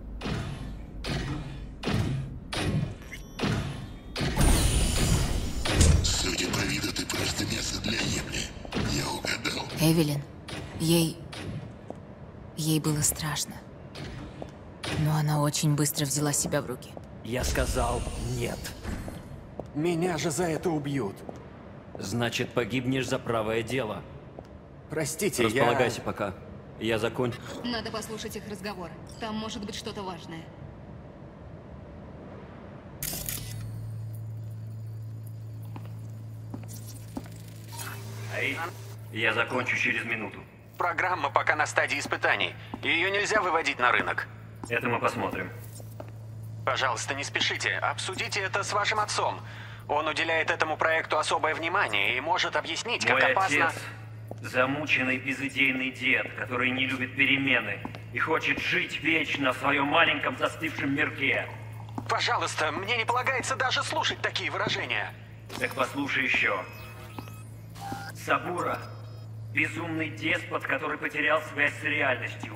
Судя по виду, ты просто мясо для ебли. Я угадал. Эвелин, ей было страшно. Но она очень быстро взяла себя в руки. Я сказал нет. Меня же за это убьют. Значит, погибнешь за правое дело. Простите, Располагайся пока. Я закончу. Надо послушать их разговор. Там может быть что-то важное. Я закончу через минуту. Программа пока на стадии испытаний. Ее нельзя выводить на рынок. Это мы посмотрим. Пожалуйста, не спешите. Обсудите это с вашим отцом. Он уделяет этому проекту особое внимание и может объяснить, как Мой опасно... отец — замученный безыдейный дед, который не любит перемены. и хочет жить вечно в своем маленьком застывшем мирке. Пожалуйста, мне не полагается даже слушать такие выражения. Так послушай еще. Сабура – безумный деспот, который потерял связь с реальностью.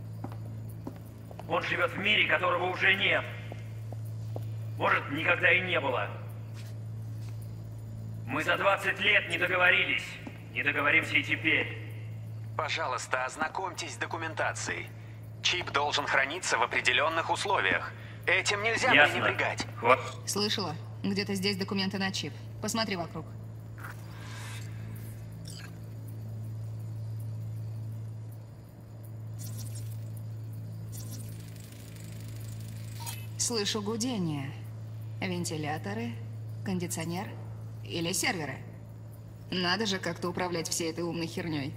Он живет в мире, которого уже нет. Может, никогда и не было. Мы за 20 лет не договорились. Не договоримся и теперь. Пожалуйста, ознакомьтесь с документацией. Чип должен храниться в определенных условиях. Этим нельзя пренебрегать. Вот. Слышала? Где-то здесь документы на чип. Посмотри вокруг. Слышу гудение. Вентиляторы, кондиционер или серверы. Надо же как-то управлять всей этой умной херней.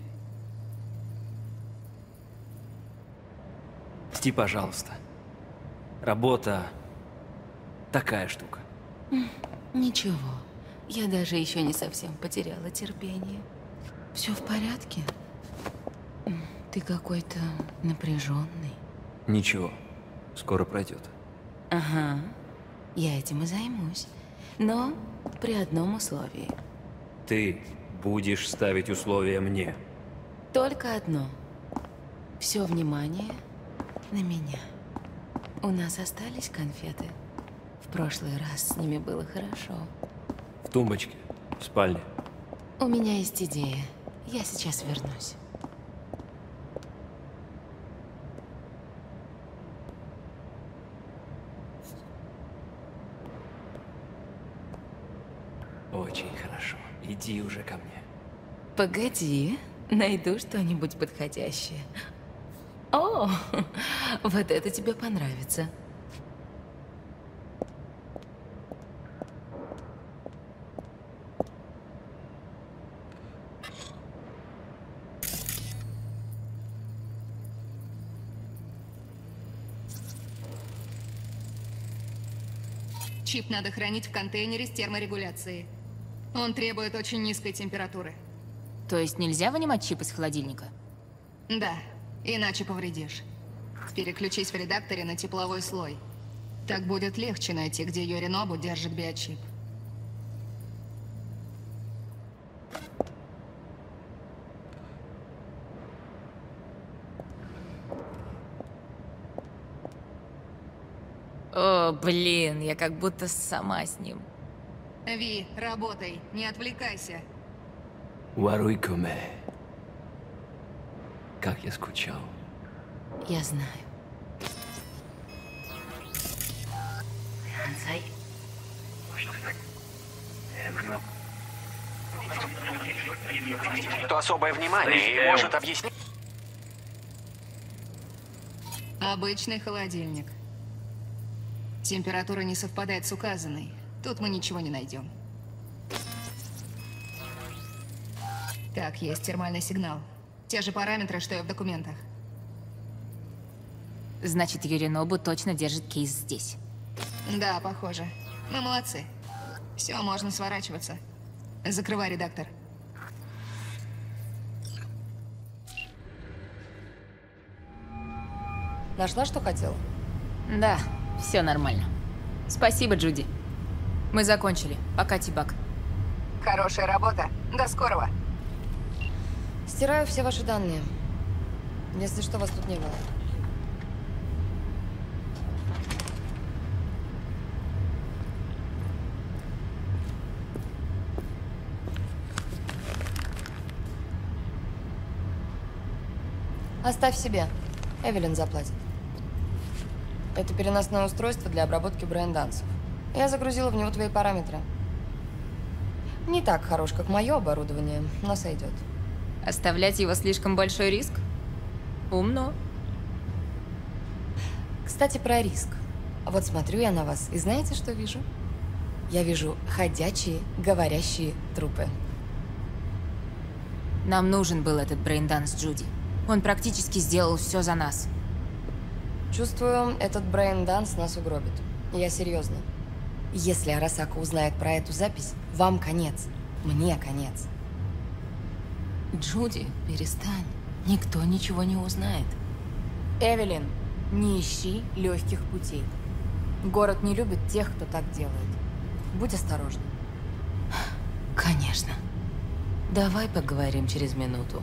Прости, пожалуйста. Работа такая штука. Ничего. Я даже еще не совсем потеряла терпение. Все в порядке? Ты какой-то напряженный. Ничего. Скоро пройдет. Ага. Я этим и займусь. Но при одном условии. Ты будешь ставить условия мне. Только одно. Все внимание на меня. У нас остались конфеты. В прошлый раз с ними было хорошо. В тумбочке, в спальне. У меня есть идея. Я сейчас вернусь. Очень хорошо. Иди уже ко мне. Погоди, найду что-нибудь подходящее. О, вот это тебе понравится. Чип надо хранить в контейнере с терморегуляцией. Он требует очень низкой температуры. То есть нельзя вынимать чип из холодильника? Да, иначе повредишь. Переключись в редакторе на тепловой слой. Так будет легче найти, где Yorinobu держит биочип. О, блин, я как будто сама с ним. Ви, работай, не отвлекайся. Варуйкуме. Как я скучал. Я знаю. То особое внимание и может объяснить... Обычный холодильник. Температура не совпадает с указанной. Тут мы ничего не найдем. Так, есть термальный сигнал. Те же параметры, что и в документах. Значит, Yorinobu точно держит кейс здесь. Да, похоже. Мы молодцы. Все, можно сворачиваться. Закрывай редактор. Нашла, что хотела? Да, все нормально. Спасибо, Джуди. Мы закончили. Пока, Тибак. Хорошая работа. До скорого. Стираю все ваши данные. Если что, вас тут не было. Оставь себе. Эвелин заплатит. Это переносное устройство для обработки брейн-дансов. Я загрузила в него твои параметры. Не так хорош, как мое оборудование, но сойдет. Оставлять его слишком большой риск? Умно. Кстати, про риск. Вот смотрю я на вас, и знаете, что вижу? Я вижу ходячие, говорящие трупы. Нам нужен был этот брейн-данс, Джуди. Он практически сделал все за нас. Чувствую, этот брейн-данс нас угробит. Я серьезно. Если Арасака узнает про эту запись, вам конец. Мне конец. Джуди, перестань. Никто ничего не узнает. Эвелин, не ищи легких путей. Город не любит тех, кто так делает. Будь осторожна. Конечно. Давай поговорим через минуту.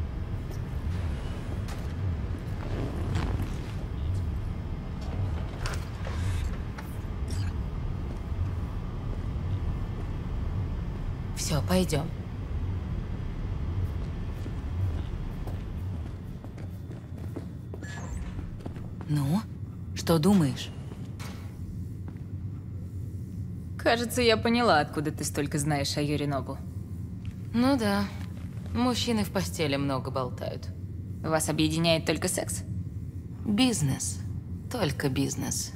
Все, пойдем. Ну, что думаешь? Кажется, я поняла, откуда ты столько знаешь о Yorinobu. Ну да. Мужчины в постели много болтают. Вас объединяет только секс? Бизнес. Только бизнес.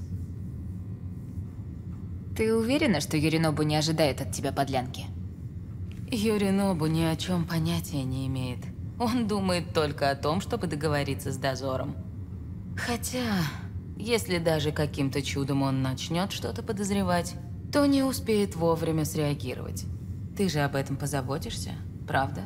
Ты уверена, что Yorinobu не ожидает от тебя подлянки? Yorinobu ни о чем понятия не имеет. Он думает только о том, чтобы договориться с дозором. Хотя, если даже каким-то чудом он начнет что-то подозревать, то не успеет вовремя среагировать. Ты же об этом позаботишься, правда?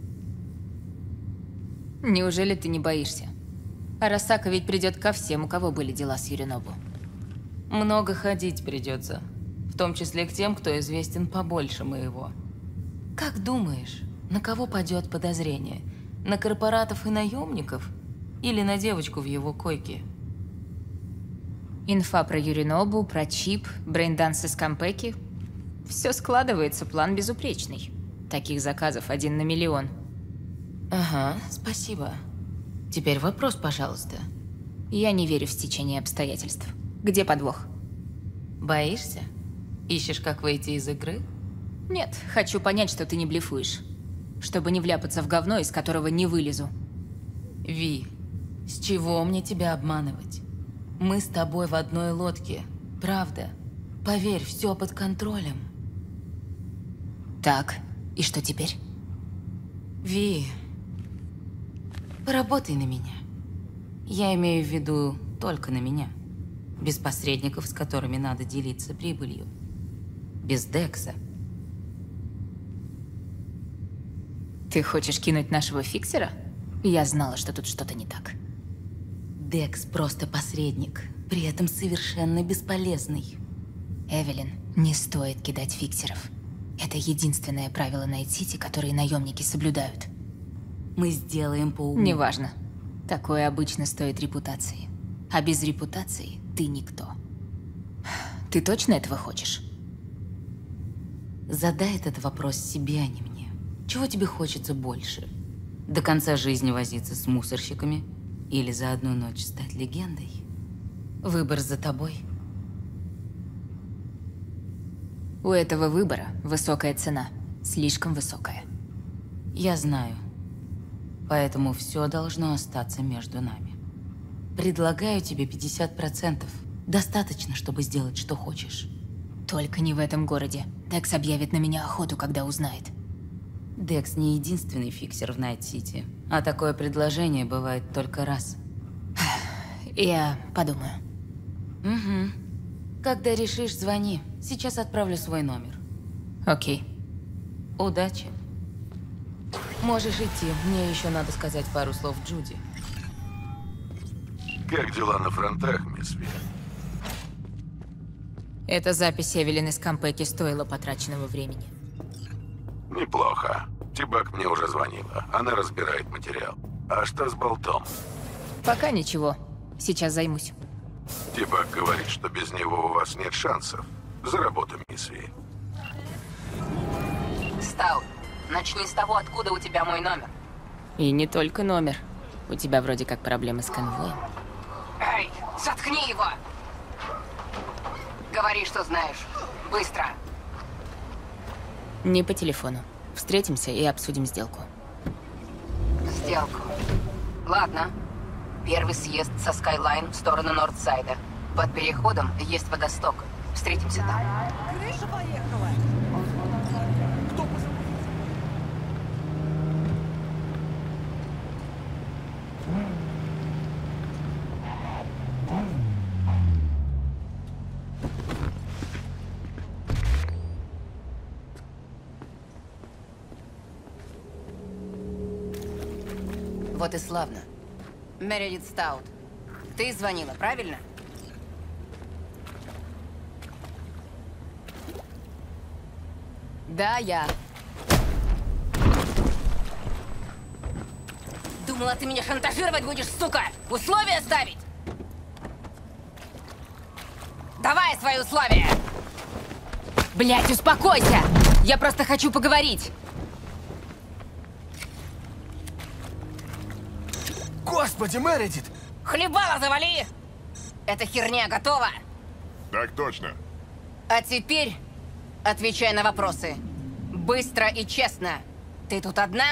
Неужели ты не боишься? Арасака ведь придет ко всем, у кого были дела с Yorinobu. Много ходить придется. В том числе к тем, кто известен побольше моего. Как думаешь, на кого падет подозрение? На корпоратов и наемников? Или на девочку в его койке? Инфа про Yorinobu, про чип, брейнданс из Кампеки. Все складывается, план безупречный. Таких заказов 1 на миллион. Ага, спасибо. Теперь вопрос, пожалуйста. Я не верю в стечение обстоятельств. Где подвох? Боишься? Ищешь, как выйти из игры? Нет, хочу понять, что ты не блефуешь. Чтобы не вляпаться в говно, из которого не вылезу. Ви, с чего мне тебя обманывать? Мы с тобой в одной лодке, правда? Поверь, все под контролем. Так, и что теперь? Ви, поработай на меня. Я имею в виду только на меня. Без посредников, с которыми надо делиться прибылью. Без Декса. Ты хочешь кинуть нашего фиксера? Я знала, что тут что-то не так. Декс просто посредник, при этом совершенно бесполезный. Эвелин, не стоит кидать фиксеров. Это единственное правило Найт-Сити, которое наемники соблюдают. Мы сделаем по уму. Неважно. Такое обычно стоит репутации. А без репутации ты никто. Ты точно этого хочешь? Задай этот вопрос себе, а не мне. Чего тебе хочется больше? До конца жизни возиться с мусорщиками? Или за одну ночь стать легендой? Выбор за тобой. У этого выбора высокая цена. Слишком высокая. Я знаю. Поэтому все должно остаться между нами. Предлагаю тебе 50%. Достаточно, чтобы сделать, что хочешь. Только не в этом городе. Декс объявит на меня охоту, когда узнает. Декс не единственный фиксер в Найт-Сити. А такое предложение бывает только раз. Я подумаю. Угу. Когда решишь, звони. Сейчас отправлю свой номер. Окей. Удачи. Можешь идти. Мне еще надо сказать пару слов Джуди. Как дела на фронтах, мисс Ви? Эта запись Эвелин из Кампеки стоила потраченного времени. Неплохо. Тибак мне уже звонила. Она разбирает материал. А что с болтом? Пока ничего. Сейчас займусь. Тибак говорит, что без него у вас нет шансов. За работу, мисс Ви. Стаут, начни с того, откуда у тебя мой номер. И не только номер. У тебя вроде как проблемы с конвоем. Эй, заткни его! Говори, что знаешь. Быстро. Не по телефону. Встретимся и обсудим сделку. Сделку. Ладно. Первый съезд со Скайлайн в сторону Нордсайда. Под переходом есть водосток. Встретимся там. Крыша поехала! Вот и славно. Мередит Стаут. Ты звонила, правильно? Да, я. Думала, ты меня шантажировать будешь, сука! Условия ставить? Давай свои условия! Блядь, успокойся! Я просто хочу поговорить! Господи, Мередит! Хлебало завали! Эта херня готова? Так точно. А теперь отвечай на вопросы. Быстро и честно. Ты тут одна?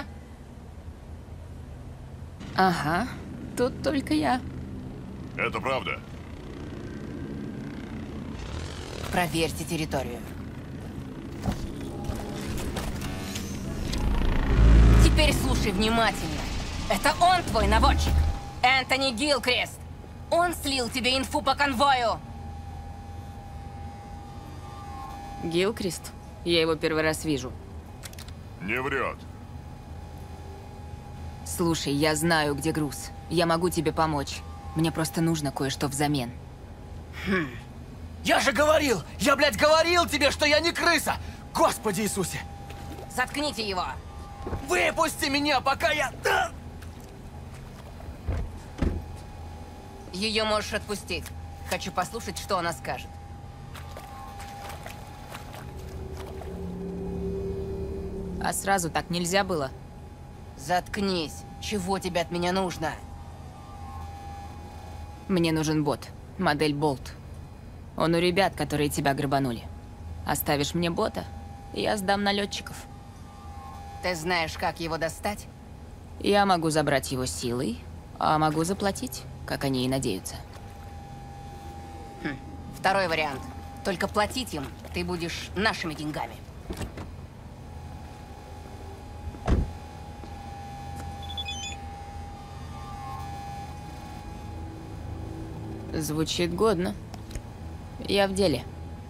Ага, тут только я. Это правда. Проверьте территорию. Теперь слушай внимательно. Это он твой наводчик. Энтони Гилкрест. Он слил тебе инфу по конвою. Гилкрест? Я его первый раз вижу. Не врет. Слушай, я знаю, где груз. Я могу тебе помочь. Мне просто нужно кое-что взамен. Я же говорил! Я, блядь, говорил тебе, что я не крыса! Господи Иисусе! Заткните его! Выпусти меня, пока я... Ее можешь отпустить. Хочу послушать, что она скажет. А сразу так нельзя было? Заткнись. Чего тебе от меня нужно? Мне нужен бот. Модель Болт. Он у ребят, которые тебя грабанули. Оставишь мне бота, и я сдам налетчиков. Ты знаешь, как его достать? Я могу забрать его силой, а могу заплатить, как они и надеются. Второй вариант. Только платить им ты будешь нашими деньгами. Звучит годно. Я в деле.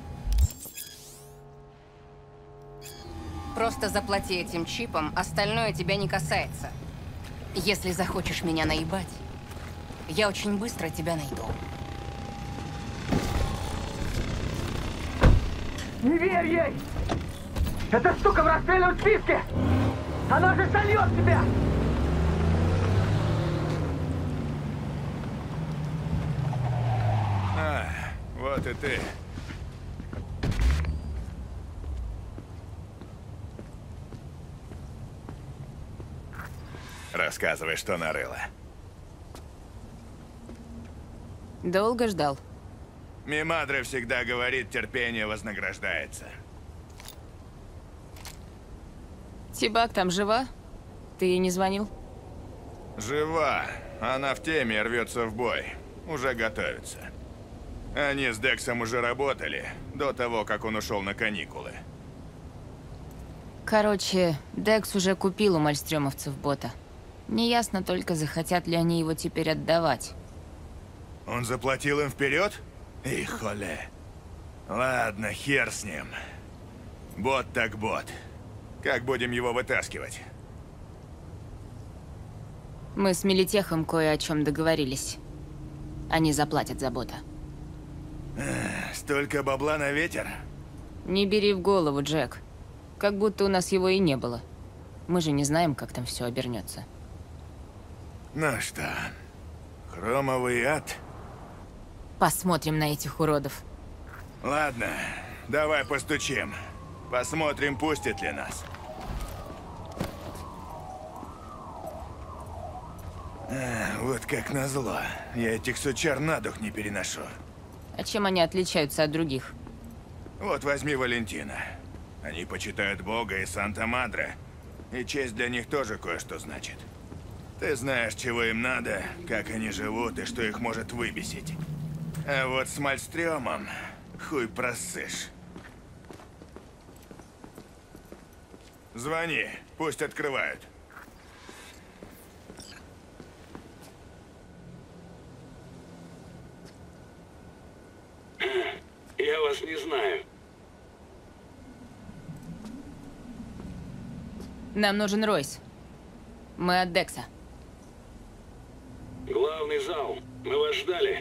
Просто заплати этим чипом, остальное тебя не касается. Если захочешь меня наебать, я очень быстро тебя найду. Не верь ей! Эта сука в расстрельном списке! Она же сольет тебя! Вот и ты. Рассказывай, что нарыла. Долго ждал? Мимадре всегда говорит, терпение вознаграждается. Тибак там жива? Ты ей не звонил? Жива. Она в теме, рвется в бой. Уже готовится. Они с Дексом уже работали, до того, как он ушел на каникулы. Короче, Декс уже купил у мальстрёмовцев бота. Неясно только, захотят ли они его теперь отдавать. Он заплатил им вперед? Ихоле. Ладно, хер с ним. Бот так бот. Как будем его вытаскивать? Мы с Милитехом кое о чем договорились. Они заплатят за бота. Столько бабла на ветер? Не бери в голову, Джек. Как будто у нас его и не было. Мы же не знаем, как там все обернется. Ну что, хромовый ад? Посмотрим на этих уродов. Ладно, давай постучим. Посмотрим, пустят ли нас. Вот как назло. Я этих сучар на дух не переношу. А чем они отличаются от других? Вот возьми Валентина. Они почитают Бога и Санта-Мадре. И честь для них тоже кое-что значит. Ты знаешь, чего им надо, как они живут и что их может выбесить. А вот с Мальстрёмом хуй просышь. Звони, пусть открывают. Я вас не знаю. Нам нужен Ройс. Мы от Декса. Главный зал. Мы вас ждали.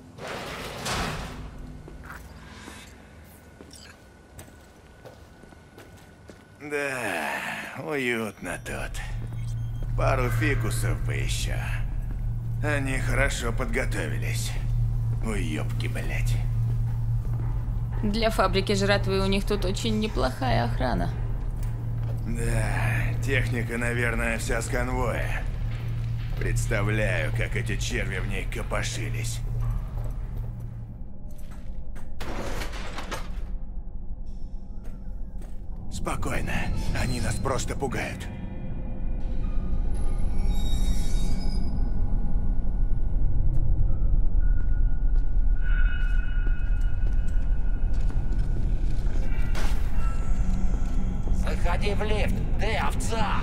Да, уютно тут. Пару фикусов бы еще. Они хорошо подготовились. Уёбки, блядь. Для фабрики жратвы у них тут очень неплохая охрана. Да, техника, наверное, вся с конвоя. Представляю, как эти черви в ней копошились. Спокойно, они нас просто пугают. Заходи в лифт, ты овца!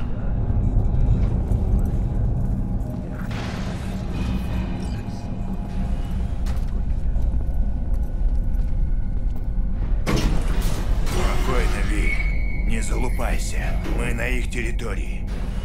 Спокойно, Ви. Не залупайся. Мы на их территории.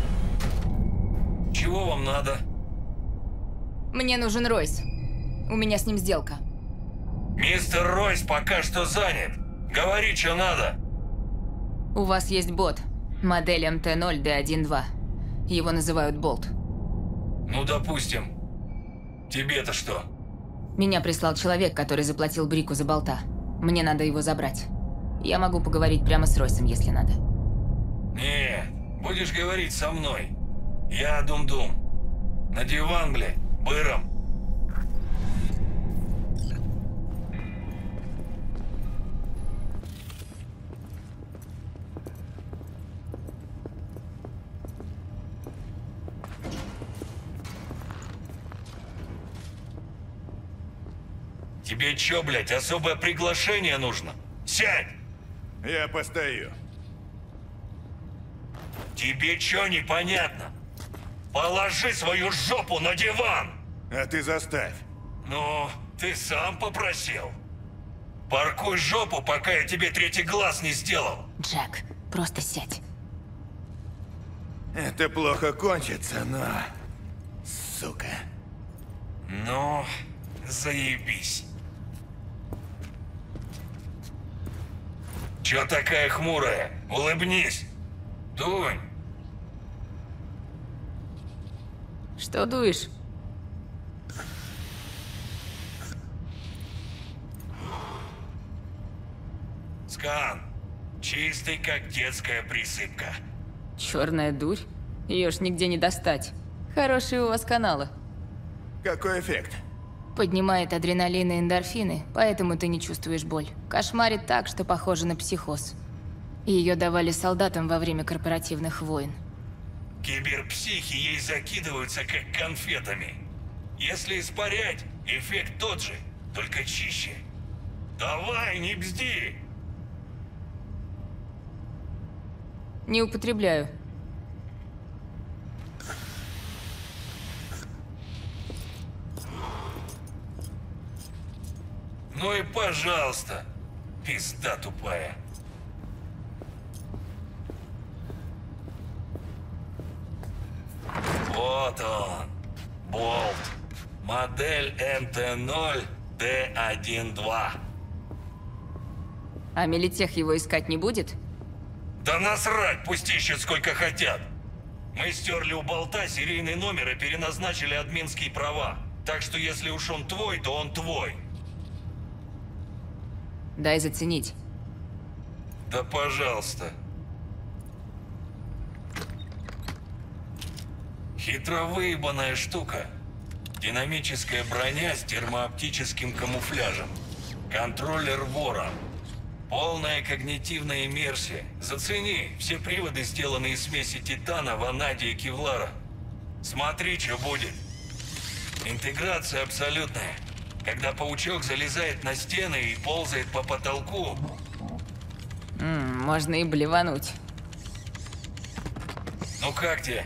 Чего вам надо? Мне нужен Ройс. У меня с ним сделка. Мистер Ройс пока что занят. Говори, что надо. У вас есть бот. Модель МТ-0Д1-2. Его называют Болт. Ну, допустим. Тебе-то что? Меня прислал человек, который заплатил Брику за болта. Мне надо его забрать. Я могу поговорить прямо с Ройсом, если надо. Не, будешь говорить со мной. Я Дум-Дум. На диван, бля, быром. Тебе чё, блядь, особое приглашение нужно? Сядь! Я постою. Тебе чё непонятно? Положи свою жопу на диван! А ты заставь. Ну, ты сам попросил. Паркуй жопу, пока я тебе третий глаз не сделал. Джек, просто сядь. Это плохо кончится, но... Сука. Ну, заебись. Чё такая хмурая? Улыбнись. Дунь. Что дуешь? Скан. Чистый, как детская присыпка. Черная дурь? Ее ж нигде не достать. Хорошие у вас каналы. Какой эффект? Поднимает адреналин и эндорфины, поэтому ты не чувствуешь боль. Кошмарит так, что похоже на психоз. Ее давали солдатам во время корпоративных войн. Киберпсихи ей закидываются как конфетами. Если испарять, эффект тот же, только чище. Давай, не бзди! Не употребляю. Ну и пожалуйста, пизда тупая. Вот он, Болт. Модель МТ-0Д1-2. А Милитех его искать не будет? Да насрать, пусть ищут сколько хотят. Мы стерли у Болта серийный номер и переназначили админские права. Так что если уж он твой, то он твой. Дай заценить. Да пожалуйста. Хитро выебанная штука. Динамическая броня с термооптическим камуфляжем. Контроллер вора. Полная когнитивная иммерсия. Зацени, все приводы сделаны из смеси титана, ванадия и кевлара. Смотри, что будет. Интеграция абсолютная. Когда паучок залезает на стены и ползает по потолку... Можно и блевануть. Ну как тебе?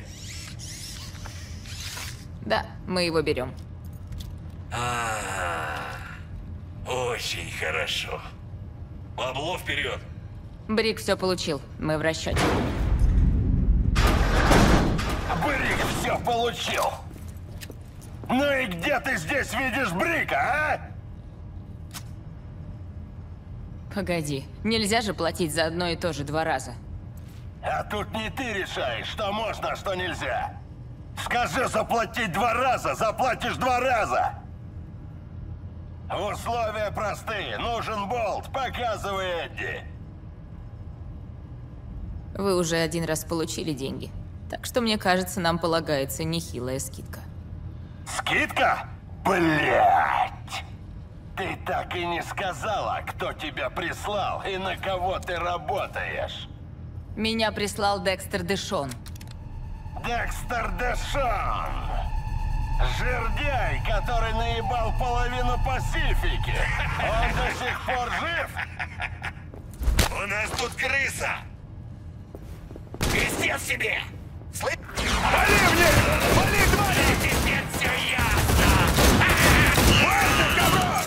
Да, мы его берем. Очень хорошо. Бабло вперед. Брик все получил. Мы в расчете. Брик все получил. Ну и где ты здесь видишь Брика, а? Погоди, нельзя же платить за одно и то же 2 раза. А тут не ты решаешь, что можно, а что нельзя. Скажи заплатить 2 раза, заплатишь 2 раза. Условия простые. Нужен болт. Показывай, Эдди. Вы уже 1 раз получили деньги. Так что, мне кажется, нам полагается нехилая скидка. Скидка? Блять! Ты так и не сказала, кто тебя прислал и на кого ты работаешь. Меня прислал Декстер Дэшон. Декстер Дэшон! Жердяй, который наебал половину Пасифики. Он до сих пор жив? У нас тут крыса! Пиздец себе! Слышь? Вали мне! Вали, твари! Пиздец, все ясно! Ладно, каброн!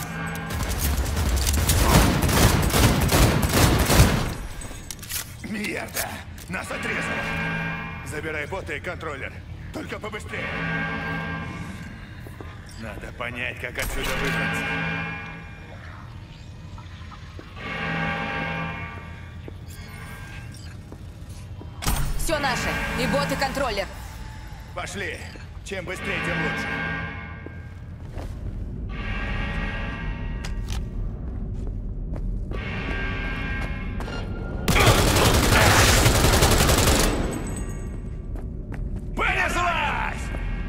Мерда! Нас отрезали! Забирай бота и контроллер. Только побыстрее. Надо понять, как отсюда выбраться. Все наше. И бот, и контроллер. Пошли. Чем быстрее, тем лучше. Понеслась!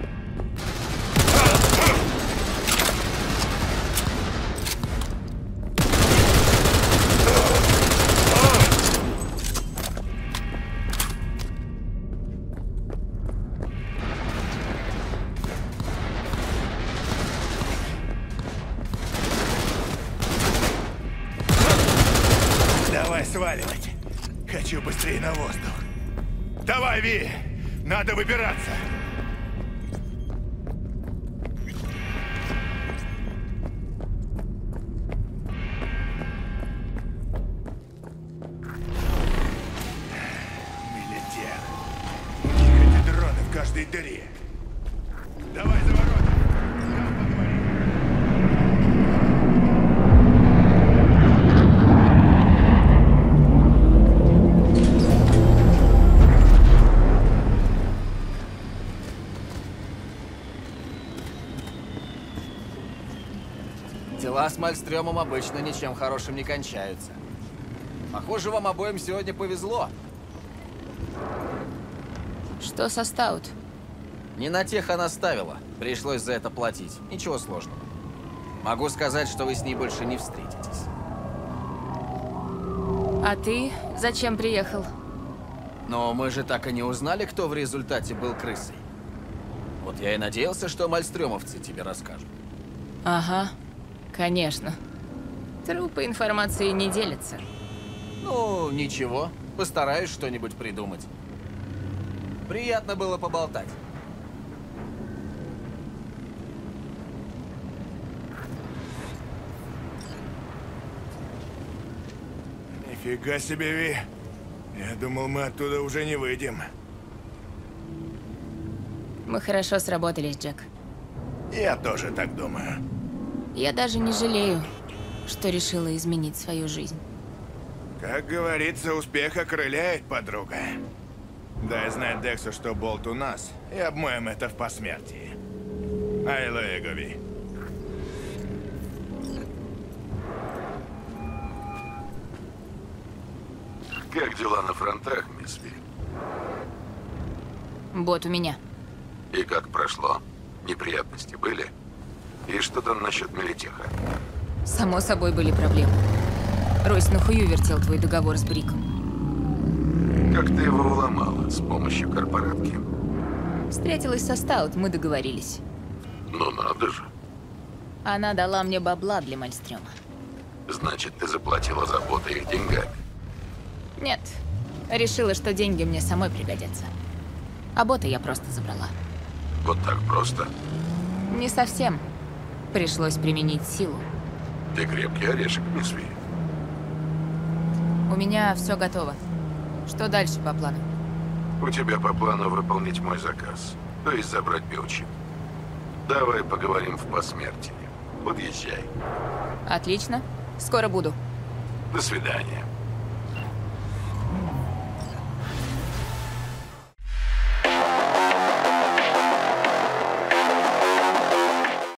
Давай сваливать. Хочу быстрее на воздух. Давай, Ви! Надо выбираться. Милитер. У них эти дроны в каждой дыре. Давай за ворота. Там поговорим. Дела с Мальстрёмом обычно ничем хорошим не кончаются. Похоже, вам обоим сегодня повезло. Что со Стаут? Не на тех она ставила. Пришлось за это платить. Ничего сложного. Могу сказать, что вы с ней больше не встретитесь. А ты зачем приехал? Но мы же так и не узнали, кто в результате был крысой. Вот я и надеялся, что мальстрёмовцы тебе расскажут. Ага, конечно. Трупы информации не делятся. Ну, ничего. Постараюсь что-нибудь придумать. Приятно было поболтать. Нифига себе, Ви. Я думал, мы оттуда уже не выйдем. Мы хорошо сработались, Джек. Я тоже так думаю. Я даже не жалею, что решила изменить свою жизнь. Как говорится, успех окрыляет, подруга. Дай знать Дексу, что болт у нас, и обмоем это в посмертии. Айлэго, Ви. Как дела на фронтах, мисс Ви? Бот у меня. И как прошло? Неприятности были? И что там насчет Милитеха? Само собой были проблемы. Ройс на хую вертел твой договор с Бриком. Как ты его уломала? С помощью корпоратки? Встретилась со Стаут, мы договорились. Ну надо же. Она дала мне бабла для Мальстрёма. Значит, ты заплатила за бота их деньгами? Нет. Решила, что деньги мне самой пригодятся. А бота я просто забрала. Вот так просто? Не совсем. Пришлось применить силу. Ты крепкий орешек, мисс Ви. У меня все готово. Что дальше по плану? У тебя по плану выполнить мой заказ. То есть забрать биочип. Давай поговорим в посмертии. Подъезжай. Отлично. Скоро буду. До свидания.